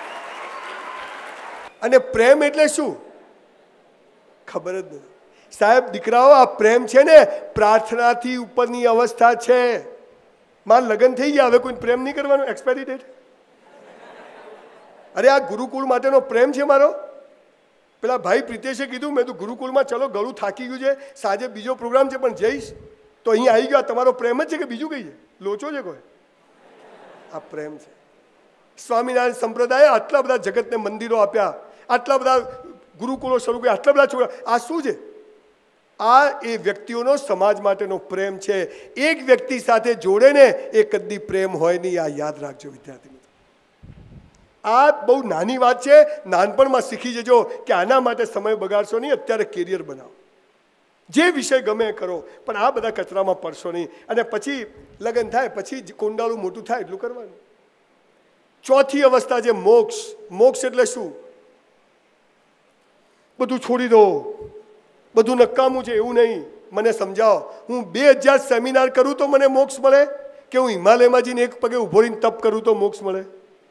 અને પ્રેમ એટલે શું ખબર જ નથી સાહેબ. દીકરાઓ, આ પ્રેમ છે ને પ્રાર્થનાથી ઉપરની અવસ્થા છે. મારા લગ્ન થઈ ગયા, હવે કોઈ પ્રેમ નહીં કરવાનો. Expiry date. અરે આ ગુરુકુળ માટેનો પ્રેમ છે મારો. પેલા ભાઈ પ્રિતેશે કીધું, મેં તો ગુરુકુળમાં ચલો ગળું થાકી ગયું છે, સાંજે બીજો પ્રોગ્રામ છે પણ જઈશ. તો અહીં આવી ગયો. તમારો પ્રેમ જ છે કે બીજું કઈ છે? લોચો છે કોઈ? આ પ્રેમ છે. સ્વામિનારાયણ સંપ્રદાયે આટલા બધા જગતને મંદિરો આપ્યા, આટલા બધા ગુરુકુળો શરૂ કર્યા, આટલા બધા છોકરા. આ શું છે? આ એ વ્યક્તિઓનો સમાજ માટેનો પ્રેમ છે. એક વ્યક્તિ સાથે જોડે ને એ કદી પ્રેમ હોય નહીં. આ યાદ રાખજો વિદ્યાર્થી મિત્રો. આ બહુ નાની વાત છે. નાનપણમાં શીખી જજો કે આના માટે સમય બગાડશો નહીં. અત્યારે કેરિયર બનાવો. જે વિષય ગમે કરો, પણ આ બધા કચરામાં પડશો નહીં. અને પછી લગ્ન થાય, પછી કોંડાળું મોટું થાય એટલું કરવાનું. ચોથી અવસ્થા છે મોક્ષ. મોક્ષ એટલે શું? બધું છોડી દો, બધું નકામું છે એવું નહીં. મને સમજાવો. હું 2000 સેમિનાર કરું તો મને મોક્ષ મળે કે હું હિમાલયમાં જઈને એક પગે ઊભો રહીને તપ કરું તો મોક્ષ મળે?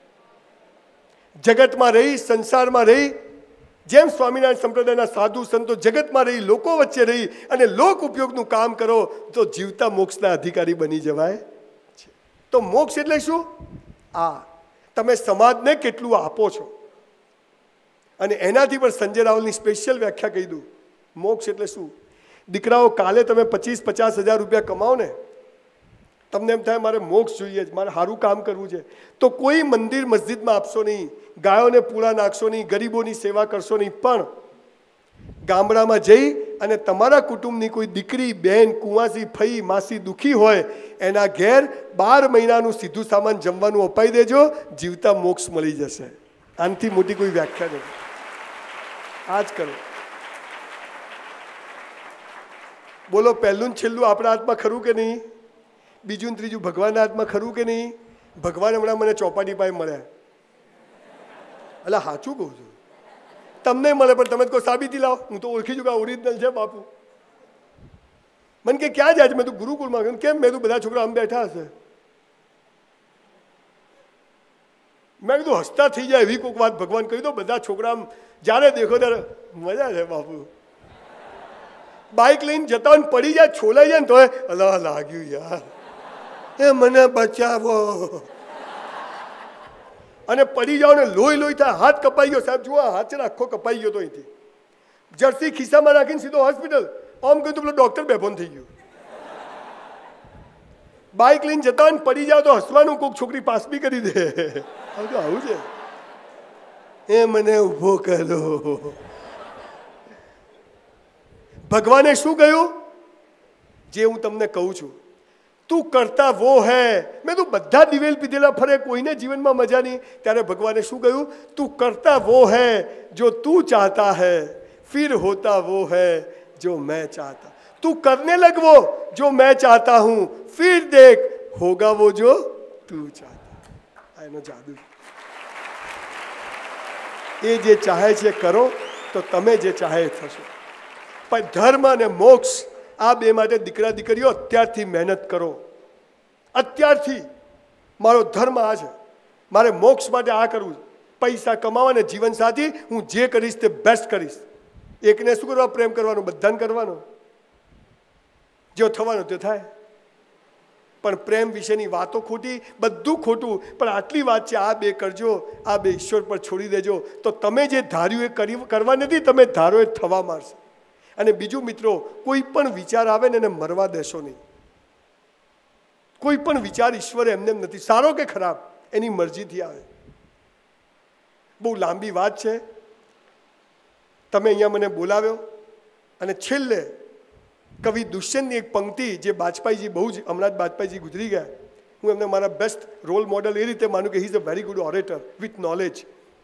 જગતમાં રહી, સંસારમાં રહી, જેમ સ્વામિનારાયણ સંપ્રદાયના સાધુ સંતો જગતમાં રહી, લોકો વચ્ચે રહી અને લોક ઉપયોગનું કામ કરો તો જીવતા મોક્ષના અધિકારી બની જવાય છે. તો મોક્ષ એટલે શું? આ તમે સમાજને કેટલું આપો છો. અને એનાથી પણ સંજય રાવલની સ્પેશિયલ વ્યાખ્યા કહી દઉં. મોક્ષ એટલે શું? દીકરાઓ, કાલે તમે 25-50 હજાર રૂપિયા કમાઓ ને, તમને એમ થાય મારે મોક્ષ જોઈએ જ, મારે સારું કામ કરવું છે, તો કોઈ મંદિર મસ્જિદમાં આપશો નહીં, ગાયોને પૂળા નાખશો નહીં, ગરીબોની સેવા કરશો નહીં, પણ ગામડામાં જઈ અને તમારા કુટુંબની કોઈ દીકરી, બહેન, કુંવાસી, ફઈ, માસી દુઃખી હોય એના ઘેર 12 મહિનાનું સીધું સામાન જમવાનું અપાઈ દેજો. જીવતા મોક્ષ મળી જશે. આનાથી મોટી કોઈ વ્યાખ્યા નથી. આ જ કરો. બોલો, પહેલું ને છેલ્લું આપણા હાથમાં ખરું કે નહીં? બીજું ને ત્રીજું ભગવાનના હાથમાં ખરું કે નહીં? ભગવાન હમણાં મને ચોપાટી પાસે મળ્યા. એટલે સાચું કહું છું. તમને મળે પણ તમે કોઈ સાબિતી લાવો. હું તો ઓળખી છું કે ઓરિજિનલ છે બાપુ. મને કે ક્યાં જાય છે? મેં તો ગુરુકુળમાં ગયું. કેમ? મેં તો બધા છોકરા આમ બેઠા હશે. મેં કીધું હસતા થઈ જાય એવી કોઈક વાત ભગવાન કહી દો. બધા છોકરા આમ જ્યારે દેખો ત્યારે મજા છે બાપુ. બાઇક લઈને જતા હોય પડી જાય, છોલાઈ જાય ને તો અલા લાગ્યું યાર, એ મને બચાવો. અને પડી જાઓ ને લોહી લોહી થાય, હાથ કપાઈ ગયો. સાહેબ જુઓ, હાથ છે ને આખો કપાઈ ગયો. તો અહીંથી જર્સી ખિસ્સામાં નાખીને સીધો હોસ્પિટલ. આમ કહ્યું તો પેલો ડોક્ટર બેભોન થઈ ગયો. બાઇક લઈને જતા હોય ને પડી જાઓ તો હસવાનું, કોઈક છોકરી પાસ બી કરી દે. આવું છે. એ મને ઊભો કરો. ભગવાને શું કહ્યું? જે હું તમને કહું છું, તું કરતા વો હૈ. મેં તું બધા દિવેલ પીધેલા ફરે, કોઈને જીવનમાં મજા નહીં. ત્યારે ભગવાને શું કહ્યું? તું કરતા વો હૈ જો તું ચાહતા હૈ, फिर होता वो है जो मैं चाहता. तू करने लग वो जो मैं चाहता हूं, फिर देख होगा वो जो तू चाहता. એનો જાદુ. એ જે ચાહે છે કરો તો તમે જે ચાહે થશો. પણ ધર્મ અને મોક્ષ આ બે માટે દીકરા દીકરીઓ અત્યારથી મહેનત કરો. અત્યારથી મારો ધર્મ આ છે, મારે મોક્ષ માટે આ કરવું છે. પૈસા કમાવા ને જીવન સાથી હું જે કરીશ તે બેસ્ટ કરીશ. એકને શું કરવા? પ્રેમ કરવાનો, બધાને કરવાનો. જો થવાનો તે થાય. પણ પ્રેમ વિશેની વાતો ખોટી, બધું ખોટું. પણ આટલી વાત છે, આ બે કરજો, આ બે ઈશ્વર પર છોડી દેજો, તો તમે જે ધાર્યું એ કરવા નથી, તમે ધારો એ થવા માંડશે. અને બીજું મિત્રો, કોઈ પણ વિચાર આવે ને એને મરવા દેશો નહીં. કોઈ પણ વિચાર ઈશ્વરે એમને એમ નથી, સારો કે ખરાબ, એની મરજીથી આવે. બહુ લાંબી વાત છે. તમે અહીંયા મને બોલાવ્યો, અને છેલ્લે કવિ દુષ્યંતની એક પંક્તિ જે બાજપાઈજી બહુ જ, હમણાં જ બાજપાઈજી ગુજરી ગયા, હું એમને મારા બેસ્ટ રોલ મોડલ એ રીતે માનું કે he is a very good orator with knowledge.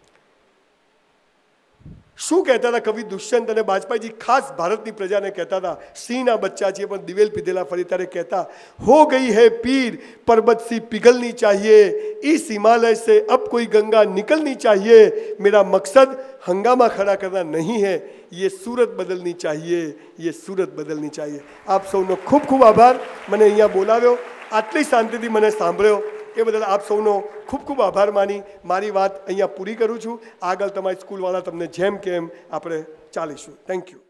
શું કહેતા હતા કવિ દુષ્યંત અને બાજપાઈજી? ખાસ ભારતની પ્રજાને કહેતા હતા, સિંહના બચ્ચા છીએ પણ દિવેલ પીધેલા ફરી ત્યારે કહેતા, હો ગઈ હૈ પીર पर्वत सी पिघलनी चाहिए, इस हिमालय से अब कोई गंगा निकलनी चाहिए, मेरा मकसद हंगामा खड़ा करना नहीं है, ये सूरत बदलनी चाहिए, ये सूरत बदलनी चाहिए. આપ સૌનો ખૂબ ખૂબ આભાર. મને અહીંયા બોલાવ્યો, આટલી શાંતિથી મને સાંભળ્યો એ બદલ આપ સૌનો ખૂબ ખૂબ આભાર માની મારી વાત અહીંયા પૂરી કરું છું. આગળ તમારી સ્કૂલવાળા તમને જેમ કે એમ આપણે ચાલીશું. Thank you.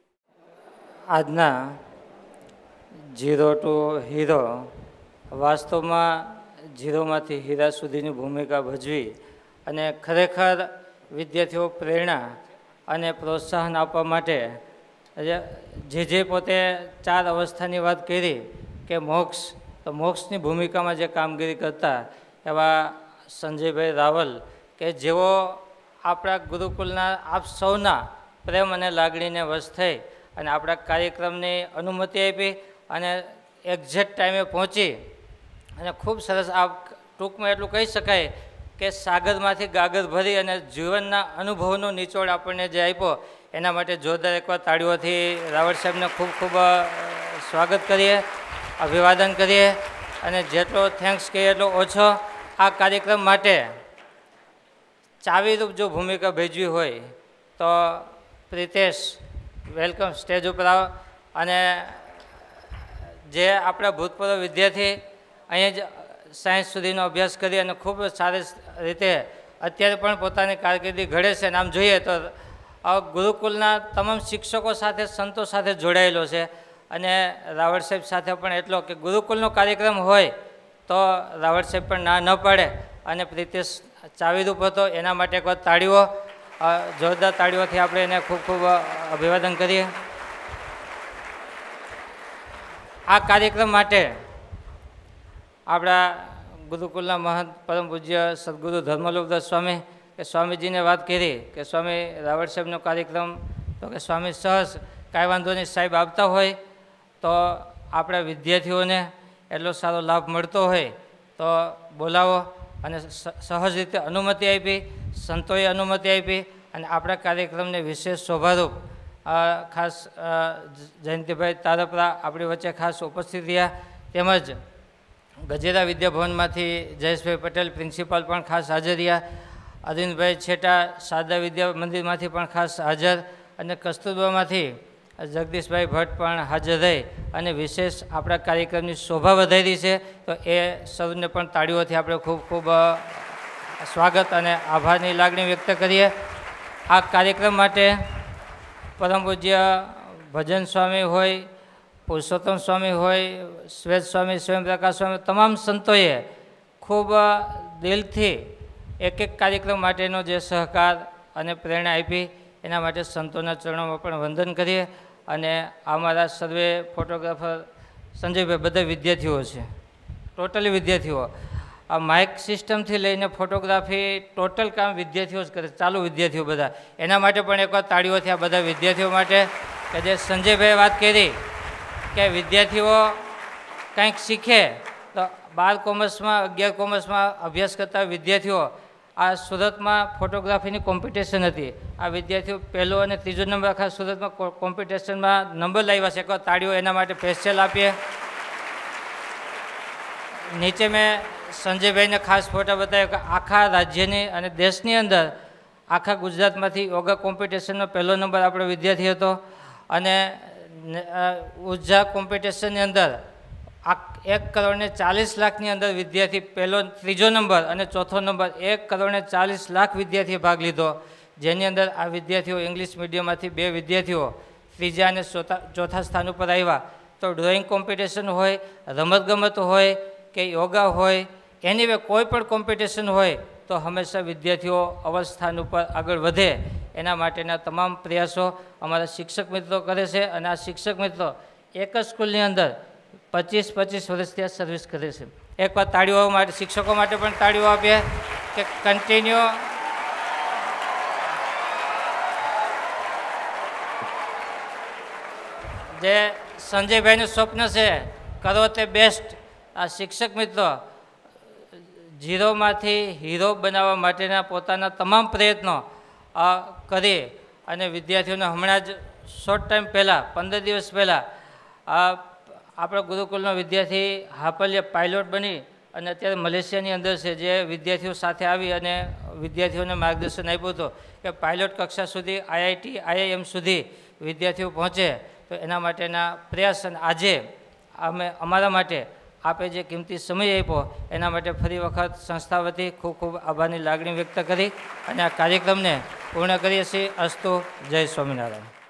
આજના ઝીરો ટુ હીરો વાસ્તવમાં ઝીરોમાંથી હીરા સુધીની ભૂમિકા ભજવી અને ખરેખર વિદ્યાર્થીઓ પ્રેરણા અને પ્રોત્સાહન આપવા માટે જે પોતે 4 અવસ્થાની વાત કરી કે મોક્ષ, તો મોક્ષની ભૂમિકામાં જે કામગીરી કરતા એવા સંજયભાઈ રાવલ કે જેઓ આપણા ગુરુકુલના આપ સૌના પ્રેમ અને લાગણીને વશ થઈ અને આપણા કાર્યક્રમની અનુમતિ આપી અને એક્ઝેક્ટ ટાઈમે પહોંચી અને ખૂબ સરસ આ ટૂંકમાં એટલું કહી શકાય કે સાગરમાંથી ગાગર ભરી અને જીવનના અનુભવનો નિચોડ આપણને જે આપ્યો એના માટે જોરદાર એકવાર તાળીઓથી રાવળ સાહેબને ખૂબ ખૂબ સ્વાગત કરીએ, અભિવાદન કરીએ અને જેટલો થેન્ક્સ કહીએ એટલો ઓછો. આ કાર્યક્રમ માટે ચાવીરૂપ જો ભૂમિકા ભજવી હોય તો પ્રિતેશ, વેલકમ, સ્ટેજ ઉપર આવો. અને જે આપણા ભૂતપૂર્વ વિદ્યાર્થી અહીંયા જ સાયન્સ સુધીનો અભ્યાસ કરી અને ખૂબ સારી રીતે અત્યારે પણ પોતાની કારકિર્દી ઘડે છે. અને આમ જોઈએ તો ગુરુકુલના તમામ શિક્ષકો સાથે, સંતો સાથે જોડાયેલો છે. અને રાવળ સાહેબ સાથે પણ એટલો કે ગુરુકુલનો કાર્યક્રમ હોય તો રાવળ સાહેબ પણ ના ન પાડે. અને પ્રિતેશ ચાવીરૂપ હતો, એના માટે એક વાર તાળીઓ, જોરદાર તાળીઓથી આપણે એને ખૂબ ખૂબ અભિવાદન કરીએ. આ કાર્યક્રમ માટે આપણા ગુરુકુલના મહંત પરમ પૂજ્ય સદગુરુ ધર્મલોકદાસ સ્વામી કે સ્વામીજીને વાત કરી કે સ્વામી રાવળ સાહેબનો કાર્યક્રમ, તો કે સ્વામી સહજ કાંઈ વાંધો નહીં, સાહેબ આવતા હોય તો આપણા વિદ્યાર્થીઓને એટલો સારો લાભ મળતો હોય તો બોલાવો. અને સહજ રીતે અનુમતિ આપી, સંતોએ અનુમતિ આપી અને આપણા કાર્યક્રમને વિશેષ શોભારૂપ ખાસ જયંતિભાઈ તારપરા આપણી વચ્ચે ખાસ ઉપસ્થિત રહ્યા. તેમજ ગજેરા વિદ્યાભવનમાંથી જયેશભાઈ પટેલ પ્રિન્સિપાલ પણ ખાસ હાજર રહ્યા. અરવિંદભાઈ છેટા શારદા વિદ્યા મંદિરમાંથી પણ ખાસ હાજર અને કસ્તુરબામાંથી જગદીશભાઈ ભટ્ટ પણ હાજર રહી અને વિશેષ આપણા કાર્યક્રમની શોભા વધારી છે. તો એ સૌને પણ તાળીઓથી આપણે ખૂબ ખૂબ સ્વાગત અને આભારની લાગણી વ્યક્ત કરીએ. આ કાર્યક્રમ માટે પરમ પૂજ્ય ભજન સ્વામી હોય, પુરુષોત્તમ સ્વામી હોય, શ્વેત સ્વામી, સ્વયંપ્રકાશ સ્વામી, તમામ સંતોએ ખૂબ દિલથી એક એક કાર્યક્રમ માટેનો જે સહકાર અને પ્રેરણા આપી એના માટે સંતોના ચરણોમાં પણ વંદન કરીએ. અને અમારા સર્વે ફોટોગ્રાફર સંજયભાઈ બધા વિદ્યાર્થીઓ છે, ટોટલી વિદ્યાર્થીઓ. આ માઇક સિસ્ટમથી લઈને ફોટોગ્રાફી ટોટલ કામ વિદ્યાર્થીઓ જ કરે, ચાલુ વિદ્યાર્થીઓ બધા. એના માટે પણ એકવાર તાળીઓથી આ બધા વિદ્યાર્થીઓ માટે કે જે સંજયભાઈએ વાત કરી કે વિદ્યાર્થીઓ કંઈક શીખે તો 12 કોમર્સમાં, 11 કોમર્સમાં અભ્યાસ કરતા વિદ્યાર્થીઓ આ સુરતમાં ફોટોગ્રાફીની કોમ્પિટિશન હતી. આ વિદ્યાર્થીઓ 1લો અને 3જો નંબર આખા સુરતમાં કોમ્પિટિશનમાં નંબર લાવ્યા છે. એકવાર તાળીઓ એના માટે સ્પેશિયલ આપીએ. નીચે મેં સંજયભાઈને ખાસ ફોટા બતાવ્યા કે આખા રાજ્યની અને દેશની અંદર આખા ગુજરાતમાંથી યોગા કોમ્પિટિશનનો 1લો નંબર આપણો વિદ્યાર્થી હતો. અને ઉર્જા કોમ્પિટિશનની અંદર 1,40,00,000ની અંદર વિદ્યાર્થી 1લો, 3જો નંબર અને 4થો નંબર 1,40,00,000 વિદ્યાર્થીએ ભાગ લીધો. જેની અંદર આ વિદ્યાર્થીઓ ઇંગ્લિશ મીડિયમમાંથી 2 વિદ્યાર્થીઓ 3જા અને 4થા સ્થાન ઉપર આવ્યા. તો ડ્રોઈંગ કોમ્પિટિશન હોય, રમતગમત હોય કે યોગા હોય, એની વે કોઈ પણ કોમ્પિટિશન હોય તો હંમેશા વિદ્યાર્થીઓ અવલ સ્થાન ઉપર આગળ વધે એના માટેના તમામ પ્રયાસો અમારા શિક્ષક મિત્રો કરે છે. અને આ શિક્ષક મિત્રો એક જ સ્કૂલની અંદર 25 વર્ષથી આ સર્વિસ કરે છે. એકવાર તાળીઓ માટે, શિક્ષકો માટે પણ તાળીઓ આપીએ કે કન્ટિન્યુ જે સંજયભાઈનું સ્વપ્ન છે કરો તે બેસ્ટ. આ શિક્ષક મિત્રો ઝીરોમાંથી હીરો બનાવવા માટેના પોતાના તમામ પ્રયત્નો કરી અને વિદ્યાર્થીઓને હમણાં જ શોર્ટ ટાઈમ પહેલાં 15 દિવસ પહેલાં આપણા ગુરુકુલનો વિદ્યાર્થી હાપલિયા પાયલોટ બની અને અત્યારે મલેશિયાની અંદર છે, જે વિદ્યાર્થીઓ સાથે આવી અને વિદ્યાર્થીઓને માર્ગદર્શન આપ્યું હતું કે પાયલોટ કક્ષા સુધી આઈઆઈટી આઈઆઈએમ સુધી વિદ્યાર્થીઓ પહોંચે. તો એના માટેના પ્રયાસ અને આજે અમે અમારા માટે આપે જે કિંમતી સમય આપ્યો એના માટે ફરી વખત સંસ્થા વતી ખૂબ ખૂબ આભારની લાગણી વ્યક્ત કરી અને આ કાર્યક્રમને પૂર્ણ કરીએ છીએ. અસ્તુ. જય સ્વામિનારાયણ.